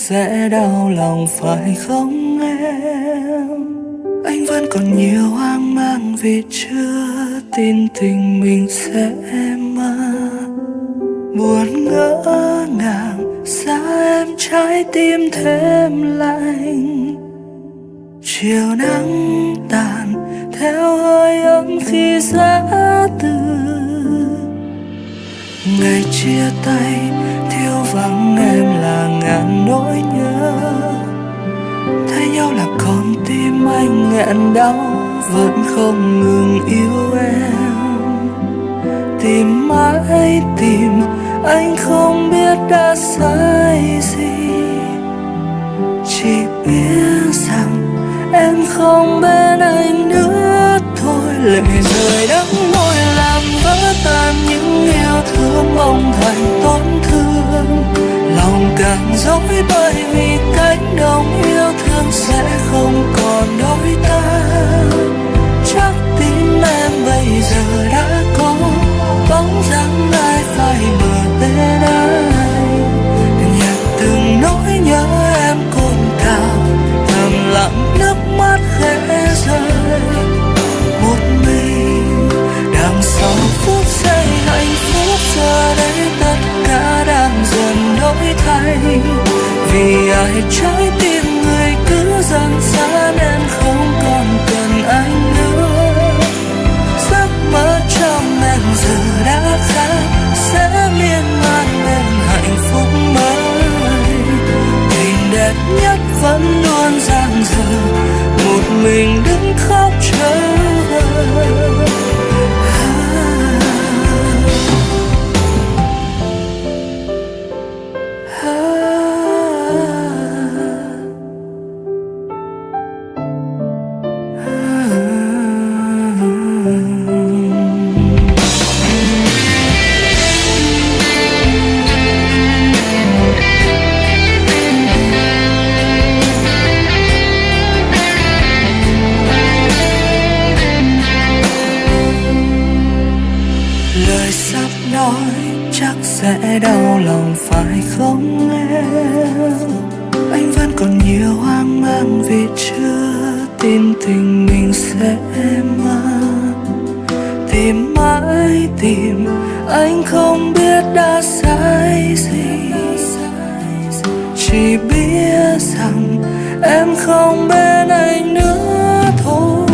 sẽ đau lòng phải không em? Anh vẫn còn nhiều hoang mang vì chưa tin tình mình sẽ mất. Buồn ngỡ ngàng xa em trái tim thêm lạnh. Chiều nắng tàn theo hơi ấm khi giã từ. Ngày chia tay thiếu vắng em là ngàn nỗi nhớ. Thấy nhau là con tim anh nghẹn đau vẫn không ngừng yêu em. Tìm mãi tìm anh không biết đã sai gì. Chỉ biết rằng em không bên anh nữa thôi. Lệ rơi đắng môi làm vỡ tan những yêu thương mong thành tổn thương. Lòng càng dối bởi vì cánh đồng yêu thương sẽ không còn đôi ta. Chắc tim em bây giờ đã có bóng dáng ai phai mờ tên anh. Nhặt từng nỗi nhớ em cồn cào thầm lặng nước mắt khẽ rơi. Một mình đằng sau phút giây hạnh phúc giờ đây tất cả đang dần đổi thay. Vì ai trái tim người cứ dần xa nên không còn cần anh nữa. Giấc mơ trong em giờ đã khác sẽ miên man bên hạnh phúc mới. Tình đẹp nhất vẫn luôn dang dở một mình đứng khóc chờ đợi. Sẽ đau lòng phải không em? Anh vẫn còn nhiều hoang mang vì chưa tin tình mình sẽ mất. Tìm mãi tìm anh không biết đã sai gì. Chỉ biết rằng em không bên anh nữa thôi.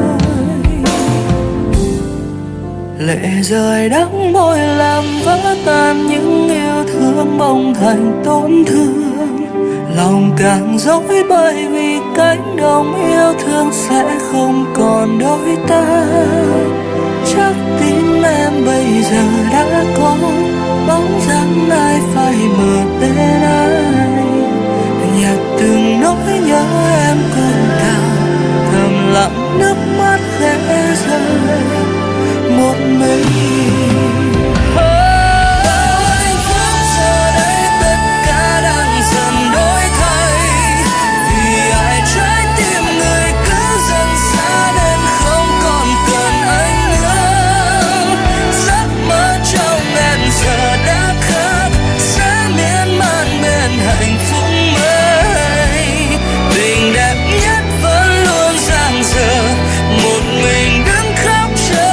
Lệ rơi đắng môi làm vỡ tan những yêu thương bỗng thành tổn thương. Lòng càng dối bởi vì cánh đồng yêu thương sẽ không còn đôi ta. Chắc tim em bây giờ đã có bóng dáng ai phai mờ tên anh. Nhặt từng nỗi nhớ em cồn cào thầm lặng nước mắt khẽ rơi. Một mình hạnh phúc giờ đây tất cả đang dần đổi thay. Vì ai trái tim người cứ dần xa nên không còn cần anh nữa. Giấc mơ trong em giờ đã khác sẽ miên man bên hạnh phúc mới. Tình đẹp nhất vẫn luôn dang dở một mình đứng khóc chờ.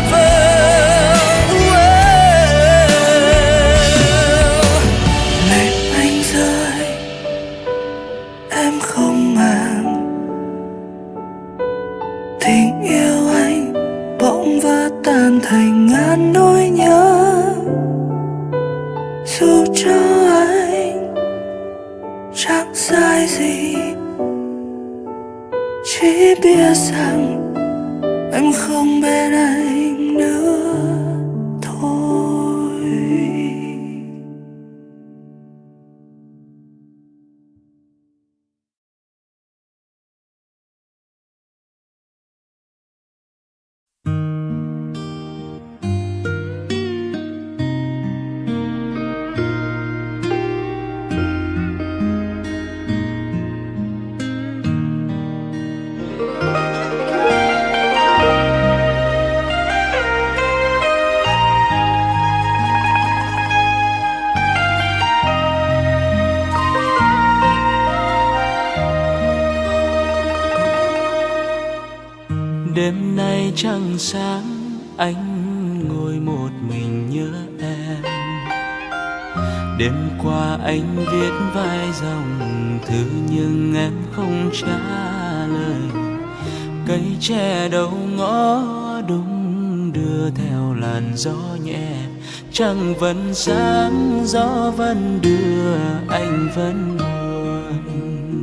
Tình yêu anh bỗng vỡ tan thành ngàn nỗi nhớ. Dù cho anh chẳng sai gì, chỉ biết rằng em không bên anh nữa thôi. đêm nay trăng sáng, anh ngồi một mình nhớ em. Đêm qua anh viết vài dòng thư nhưng em không trả lời. Cây tre đầu ngõ đung đưa theo làn gió nhẹ. Trăng vẫn sáng, gió vẫn đưa, anh vẫn buồn.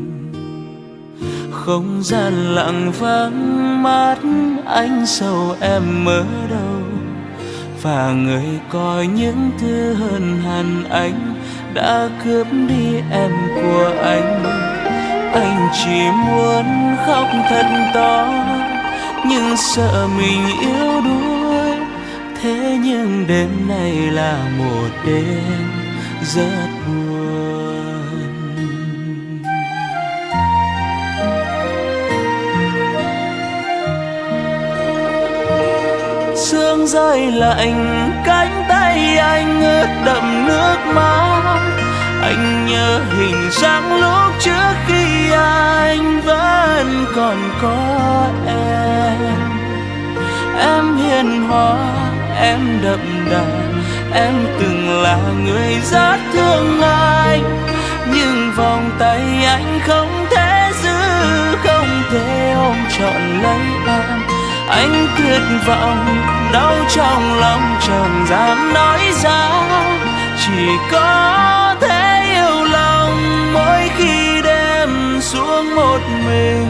Không gian lặng vắng, mắt anh sầu em ở đâu. Và người coi những thứ hơn hẳn anh đã cướp đi em của anh. Anh chỉ muốn khóc thật to nhưng sợ mình yếu đuối. Thế nhưng đêm nay là một đêm rất buồn. Sương rơi lạnh, cánh tay anh ướt đẫm nước mắt. Anh nhớ hình dáng lúc trước khi anh vẫn còn có em. Em hiền hòa, em đậm đà, em từng là người rất thương anh. Nhưng vòng tay anh không thể giữ, không thể ôm trọn lấy em. Anh tuyệt vọng, đau trong lòng chẳng dám nói ra. Chỉ có thể yêu lòng mỗi khi đêm xuống một mình.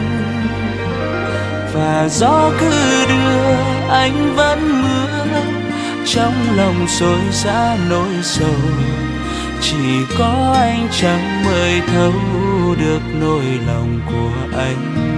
Và gió cứ đưa, anh vẫn mưa. Trong lòng xối xả nỗi sầu. Chỉ có anh chẳng mới thấu được nỗi lòng của anh.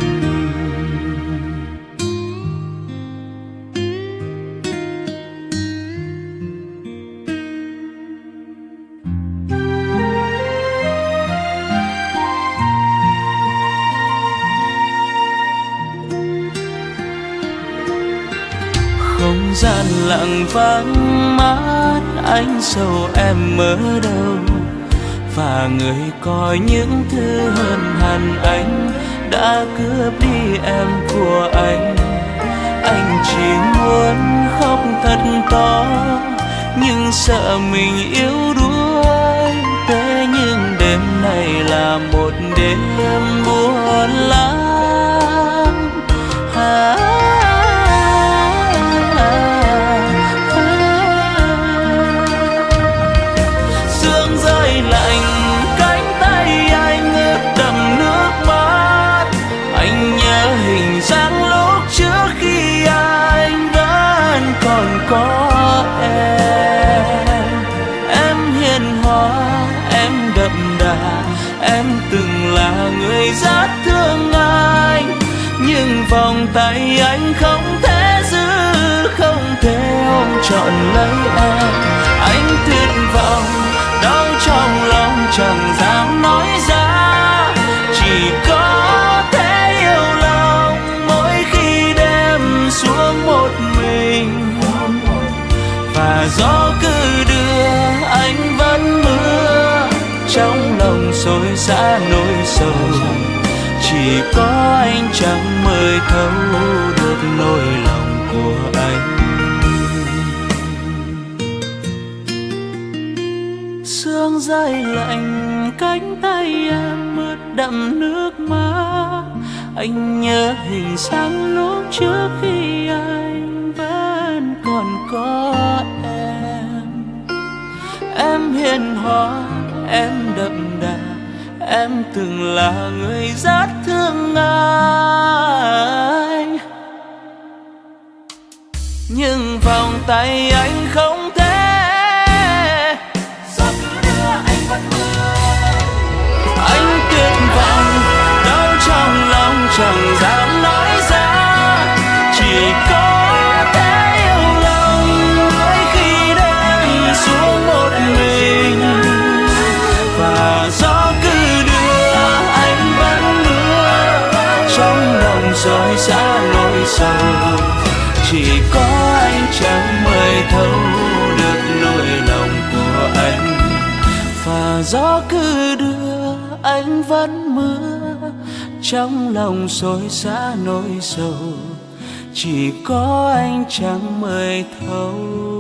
Không gian lặng vắng, mắt anh sầu em ở đâu. Và người coi những thứ hơn hẳn anh đã cướp đi em của anh. Anh chỉ muốn khóc thật to nhưng sợ mình yếu đuối. Thế nhưng đêm này là một đêm buồn lắm. Sương rơi lạnh, cánh tay anh ướt đẫm nước mắt. Anh nhớ hình dáng lúc trước khi anh vẫn còn có em. Em hiền hòa, em đậm đà, em từng là người rất thương anh. Nhưng vòng tay anh không thể giữ, không thể ôm trọn lấy em. Anh tuyệt vọng, đau trong lòng chẳng dám nói ra. Chỉ có thể yêu lòng mỗi khi đêm xuống một mình. Và gió cứ đưa, anh vẫn mưa. Trong lòng xối xả nỗi sầu. Chỉ có anh chẳng mới thấu được nỗi lòng của anh. Sương rơi lạnh, cánh tay em ướt đẫm nước mắt. Anh nhớ hình dáng lúc trước khi anh vẫn còn có em. Em hiền hòa, em đậm đà, em từng là người rất thương anh. Nhưng vòng tay anh không thể. Gió cứ đưa, anh vẫn mưa. Anh tuyệt vọng, đau trong lòng chẳng dám nói ra. Chỉ có thể yêu lòng mỗi khi đêm xuống một mình. Và gió cứ đưa, anh vẫn mưa. Trong lòng xói xa nỗi sầu. Chỉ có anh chẳng mới thấu được nỗi lòng của anh. Và gió cứ đưa, anh vẫn mưa. Trong lòng xói xa nỗi sầu. chỉ có anh chẳng mới thấu.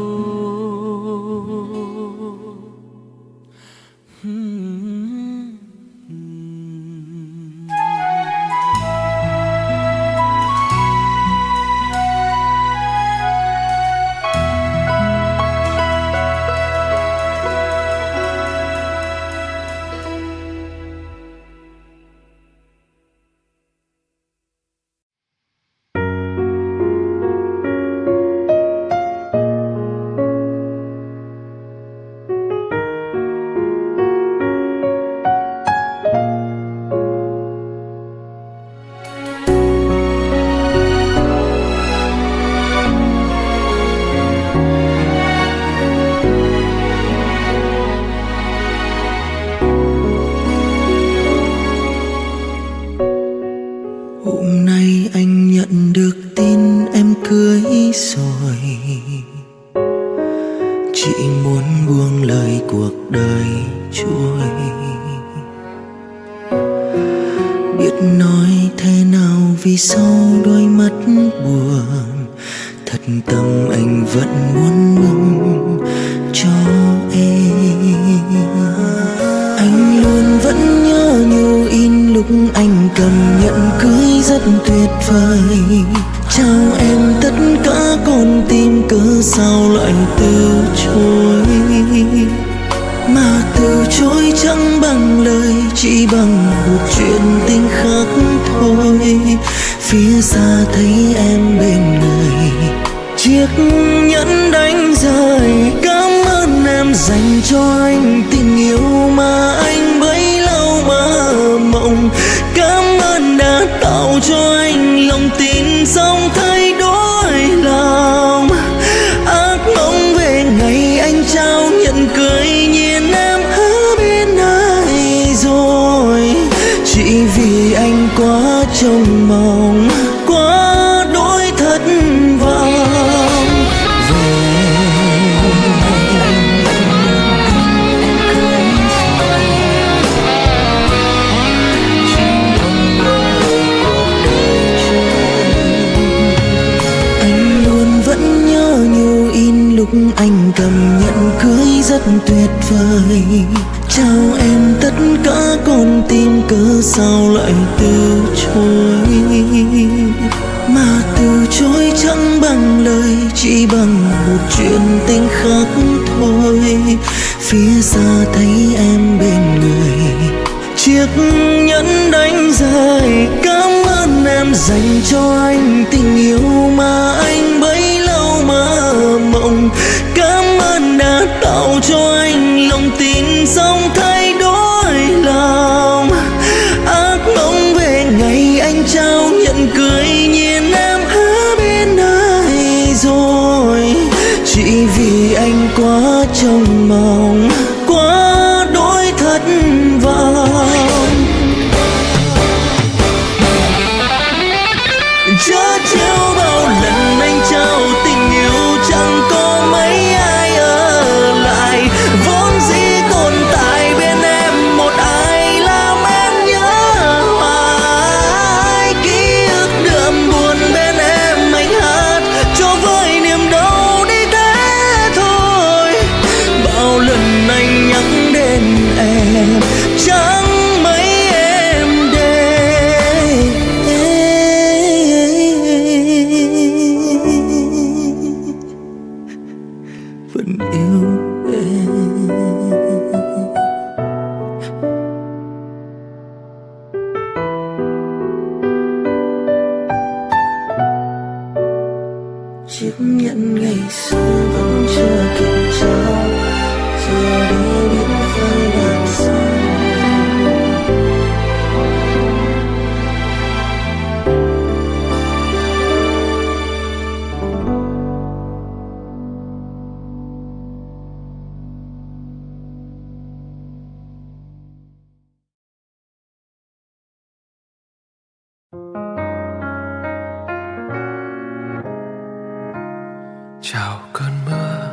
Chào cơn mưa,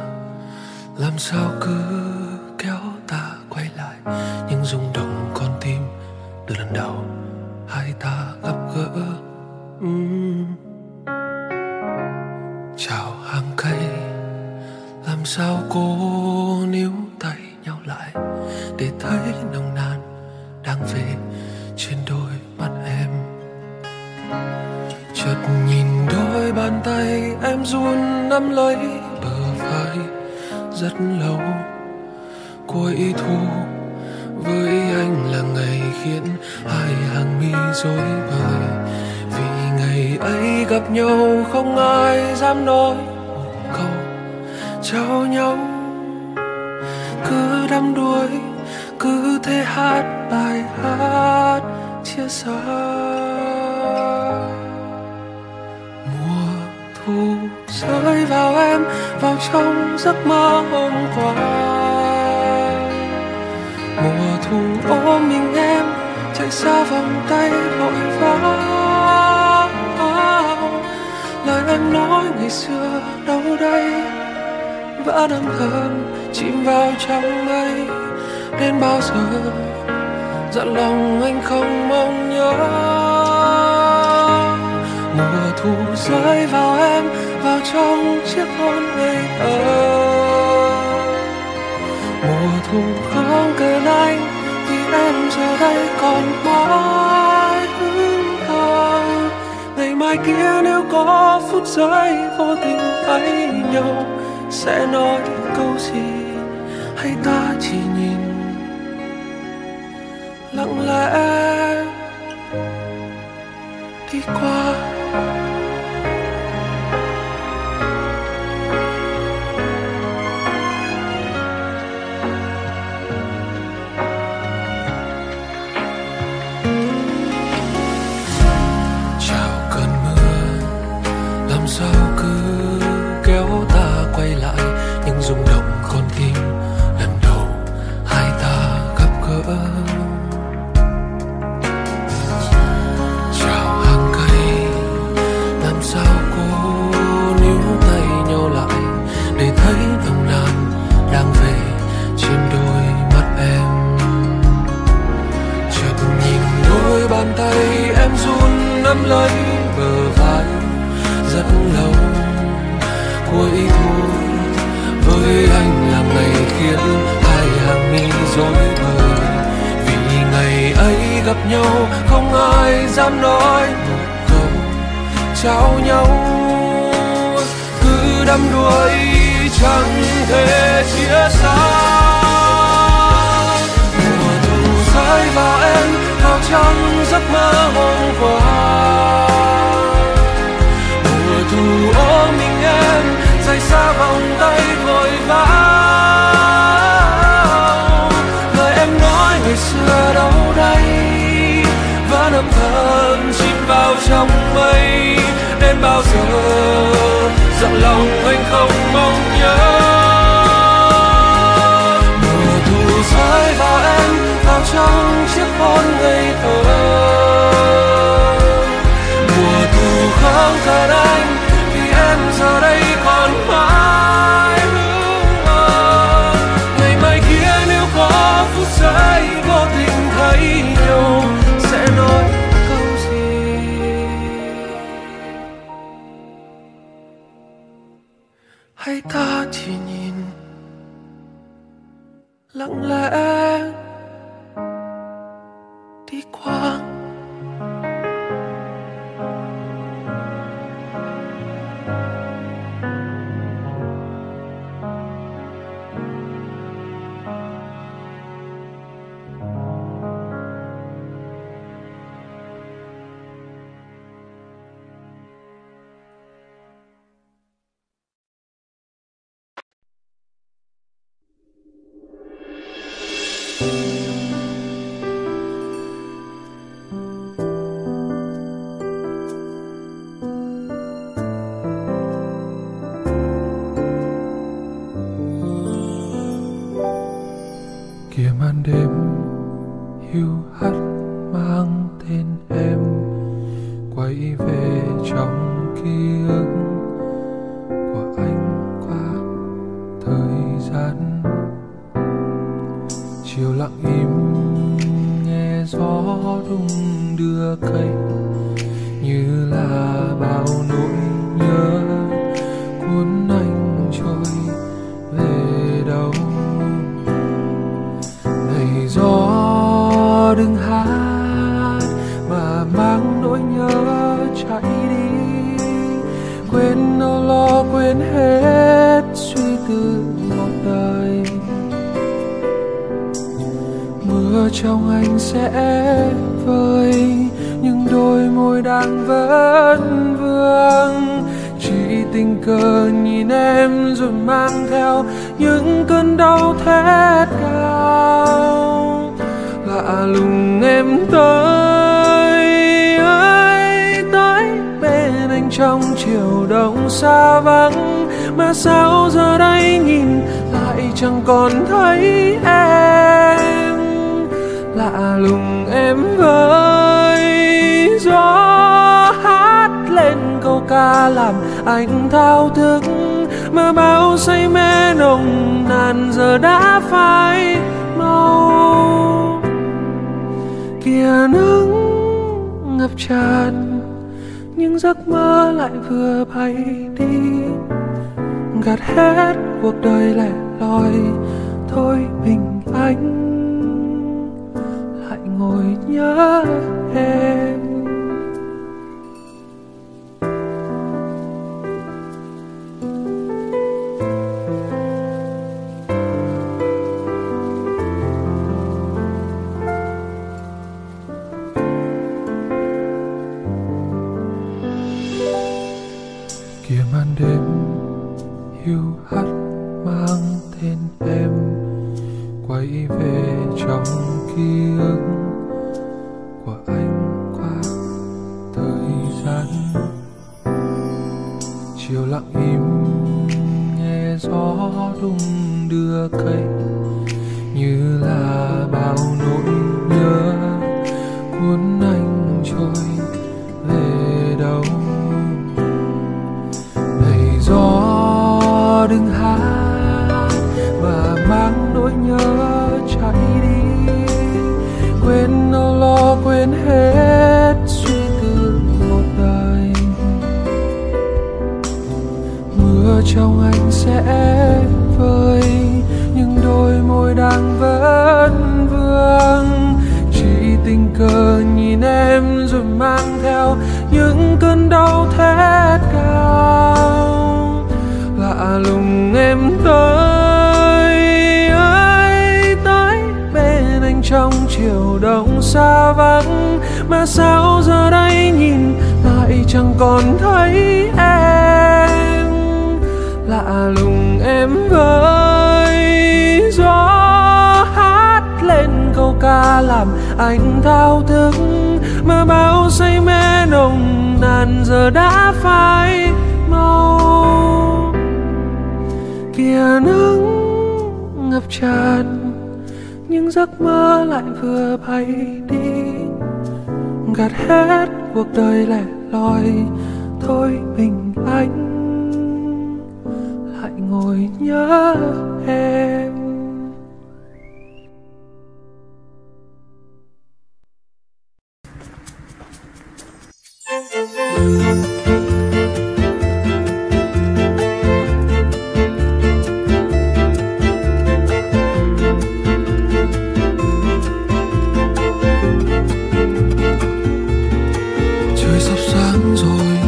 làm sao cứ kéo ta quay lại những rung động con tim từ lần đầu hai ta gặp gỡ. chào hàng cây. Làm sao cô níu tay nhau lại để thấy nồng nàn đang về trên đôi mắt em. Chợt nhìn đôi bàn tay em run nắm lấy bờ vai rất lâu. Cuối thu với anh là ngày khiến hai hàng mi rối bời. Vì ngày ấy gặp nhau không ai dám nói một câu chào nhau. Cứ đắm đuối, cứ thế hát bài hát chia xa. Mùa thu rơi vào em, vào trong giấc mơ hôm qua. Mùa thu ôm mình em, chạy xa vòng tay vội vã. Lời em nói ngày xưa đâu đây, vẫn âm thầm chìm vào trong mây. Đến bao giờ dặn lòng anh không mong nhớ. Mùa thu rơi vào em, vào trong chiếc hôn ngây thơ. Mùa thu không cần anh, vì em giờ đây còn mãi hững hờ. Ngày mai kia nếu có phút giây vô tình thấy nhau, sẽ nói câu gì hay ta chỉ nhìn lặng lẽ đi qua. Chào cơn mưa, làm sao cứ kéo ta quay lại những rung động con tim lần đầu hai ta gặp gỡ. Chào hàng cây, làm sao cô níu tay nhau lại để thấy nồng nàn đang về trên đôi mắt em. Chợt nhìn đôi bàn tay em run nắm lấy bờ vai rất lâu. Cuối thu với anh là ngày khiến hai hàng mi rối bời. Vì ngày ấy gặp nhau không ai dám nói một câu chào nhau. Cứ đắm đuối chẳng thể chia xa. Mùa thu rơi vào em, vào trong giấc mơ hôm qua. Mùa thu ôm mình em, rời xa vòng tay vội vã. Lời em nói ngày xưa đâu đây, vẫn âm thầm chìm vào trong mây. Đến bao giờ dặn lòng anh không mong nhớ. Mùa thu rơi vào em, vào trong chiếc hôn ngây thơ. Mùa thu không cần anh, vì em giờ đây còn mãi hững hờ. Ngày mai kia nếu có phút giây vô tình thấy nhau, sẽ nói câu gì hay ta chỉ nhìn lặng lẽ đi qua. Kìa màn đêm hiu hắt mang tên em, quay về trong ký ức của anh qua thời gian. Chiều lặng im nghe gió đung đưa cây, như là bao nỗi nhớ trong anh sẽ vơi, nhưng đôi môi đang vẫn vương. Chỉ tình cờ nhìn em rồi mang theo những cơn đau thét cao. Lạ lùng em tới bên anh trong chiều đông xa vắng, mà sao giờ đây nhìn lại chẳng còn thấy em. Lạ lùng em với gió hát lên câu ca làm anh thao thức, mà bao say mê nồng nàn giờ đã phai màu. Kìa nắng ngập tràn, nhưng giấc mơ lại vừa bay đi, gạt hết cuộc đời lẻ loi. Thôi mình anh lại ngồi nhớ em. Kìa màn đêm hiu hắt mang tên em, quay về trong ký ức của anh qua thời gian. Chiều lặng im nghe gió đung đưa cây, như là bao nỗi nhớ cuốn anh trôi về đâu. Này gió đừng hát và mang nỗi nhớ chạy đi, quên âu lo quên hết suy tư một đời. Mưa trong anh sẽ vơi, nhưng đôi môi đang vẫn vương. Chỉ tình cờ nhìn em rồi mang theo những cơn đau thét cao. Lạ lùng em tới bên anh trong chiều đông xa vắng, mà sao giờ đây nhìn lại chẳng còn thấy em. Lạ lùng em với gió hát lên câu ca làm anh thao thức, mà bao say mê nồng nàn giờ đã phai màu. Kìa nắng ngập tràn, nhưng giấc mơ lại vừa bay đi, gạt hết cuộc đời lẻ loi. Thôi mình anh lại ngồi nhớ em. Trời sắp sáng rồi,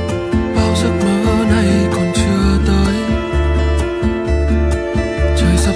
bao giấc mơ này còn chưa tới. Trời sắp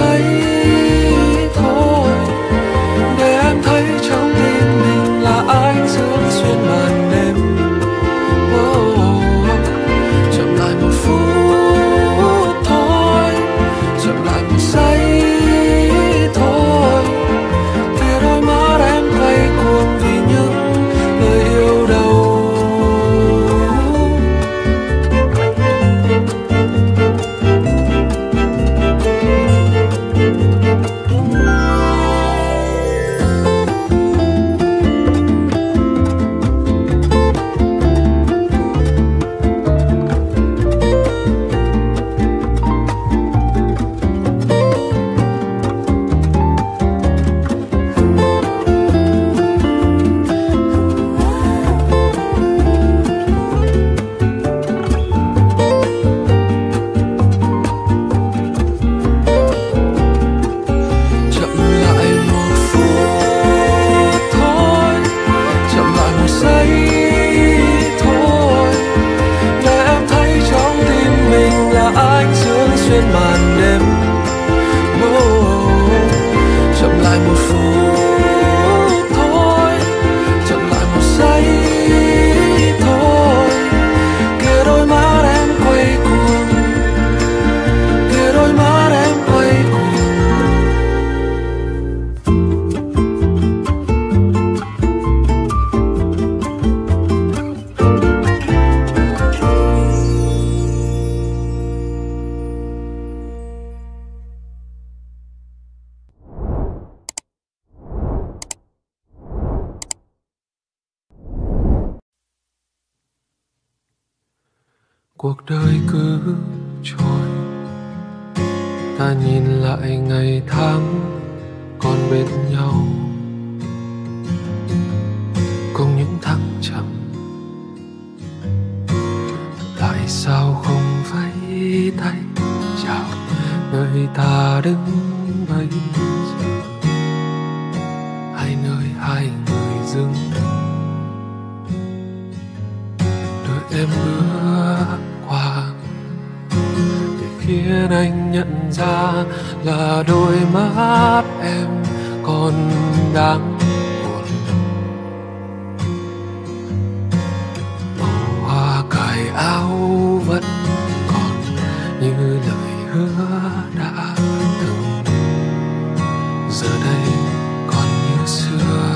giây thôi, để em thấy trong tim mình là ánh dương xuyên màn đêm. Chậm lại một phút thôi, chậm lại một giây thôi, để đôi mắt em quay cuồng vì những lời yêu đầu. Xuyên màn đêm, chậm lại một phút thôi, chậm lại một giây thôi, kia đôi mắt em quay cuồng, kia đôi mắt em quay cuồng. Cuộc đời cứ trôi, ta nhìn lại ngày tháng còn bên nhau, cùng những thăng trầm. Tại sao không vẫy tay chào nơi ta đứng bây giờ, hay nơi hai người dừng đợi em bước qua, để khiến anh nhận ra là đôi mắt em còn đáng buồn. Màu hoa cài áo vẫn còn như lời hứa đã từng, giờ đây còn như xưa.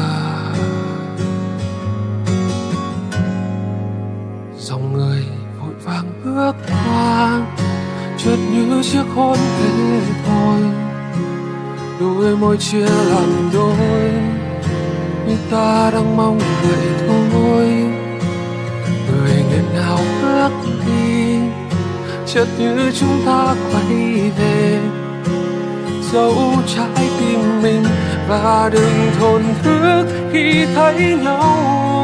Dòng người vội vàng bước qua, chợt như chiếc hôn thế thôi, đôi môi chia làm đôi, như ta đang mong vậy thôi. Người nghẹn ngào bước đi, chợt như chúng ta quay về, giấu trái tim mình và đừng thổn thức khi thấy nhau.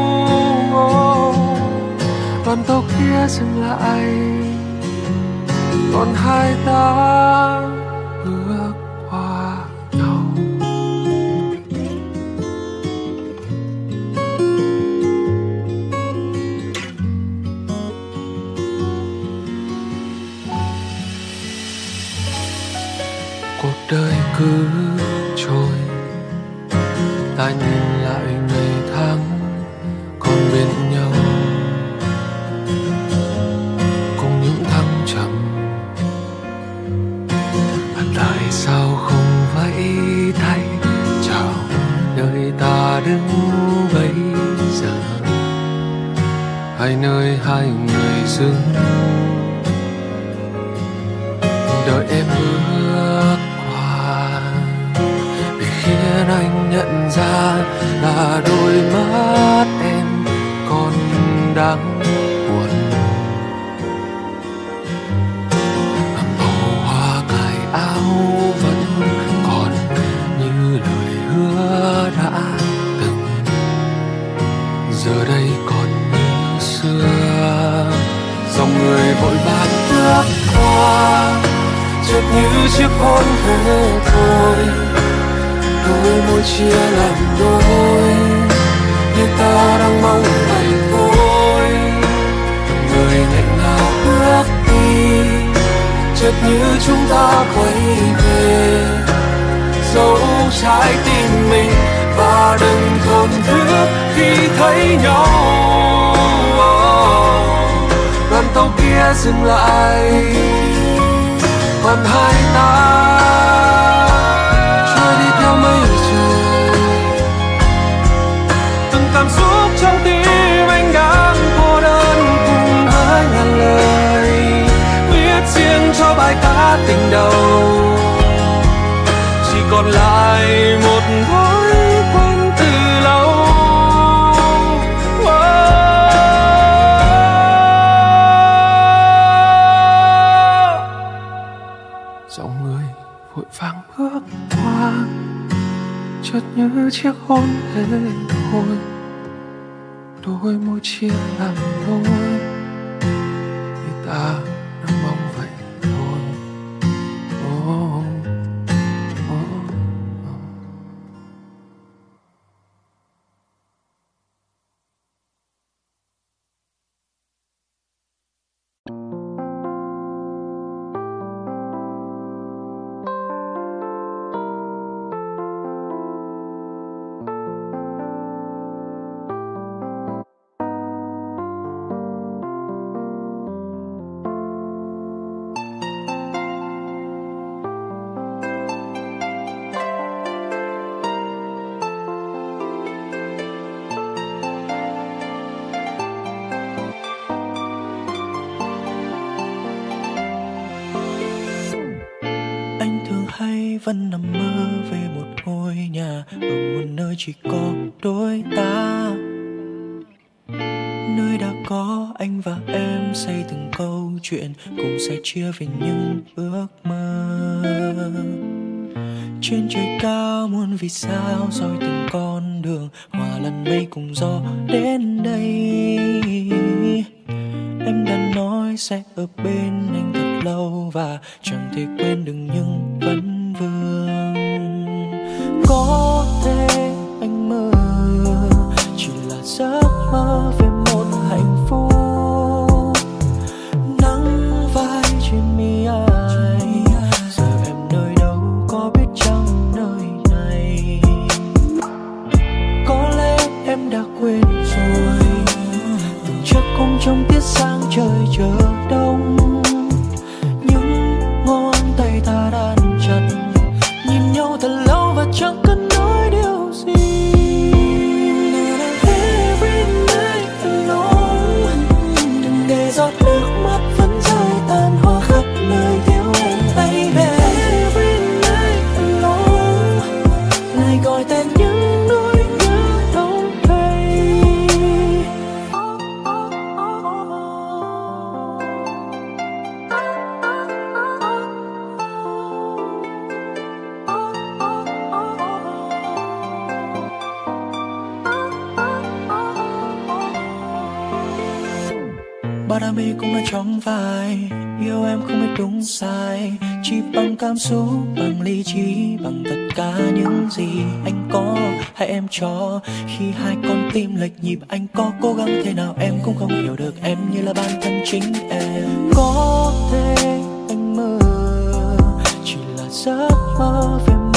Đoàn tàu kia dừng lại, còn hai ta bước qua nhau. Cuộc đời cứ trôi, ta nhìn lại ngày tháng còn bên nhau, cùng những thăng trầm. Và tại sao không vẫy tay chào nơi ta đứng bây giờ, hay nơi hai người dừng đợi em bước qua, để khiến anh nhận ra là đôi mắt em còn đáng buồn. Màu hoa cài áo vẫn còn như lời hứa đã từng, giờ đây còn như xưa. Dòng người vội vàng bước qua, chợt như chiếc hôn thế thôi, đôi môi chia làm đôi, như ta đang mong vậy thôi. Người nghẹn ngào bước đi, chợt như chúng ta quay về, trái tim mình và đừng thổn thức khi thấy nhau. Đoàn tàu kia dừng lại, còn hai ta trôi đi theo mây trời. Từng cảm xúc trong tim anh đang cô đơn cùng với ngàn lời viết riêng cho bài ca tình đầu. Chỉ còn lại một thói quen từ lâu. Dòng người vội vàng bước qua, chợt nhớ chiếc hôn thế thôi. Đôi môi chia làm đôi, thì ta đang mong vậy thôi. Vẫn nằm mơ về một ngôi nhà ở một nơi chỉ có đôi ta, nơi đã có anh và em xây từng câu chuyện cùng sẻ chia về những ước mơ. Trên trời cao muôn vì sao soi từng con đường, hòa lẫn mây cùng gió đến đây. Em đã nói sẽ ở bên anh thật lâu và chẳng thể quên được những vấn vương. Có thể anh mơ chỉ là giấc mơ về một hạnh phúc, nắng vai trên mi ai. Giờ em nơi đâu có biết chăng nơi này. Có lẽ em đã quên rồi từng chiếc cung trong tiết sáng trời chờ đông. Những ngón tay ta đan chặt, nhìn nhau thật lâu và chẳng cần nói điều gì. Every night alone, đừng để giọt nước mắt vẫn rơi tàn hoa khắp nơi thiếu em baby. Every night alone, lại gọi tên những nỗi nhớ đông đầy. Bao đam mê cũng là trong vai, yêu em không biết đúng sai, chỉ bằng cảm xúc, bằng lý trí, bằng tất cả những gì anh có hay em cho. Khi hai con tim lệch nhịp, anh có cố gắng thế nào em cũng không hiểu được em như là bản thân chính em. Có thể anh mơ chỉ là giấc mơ về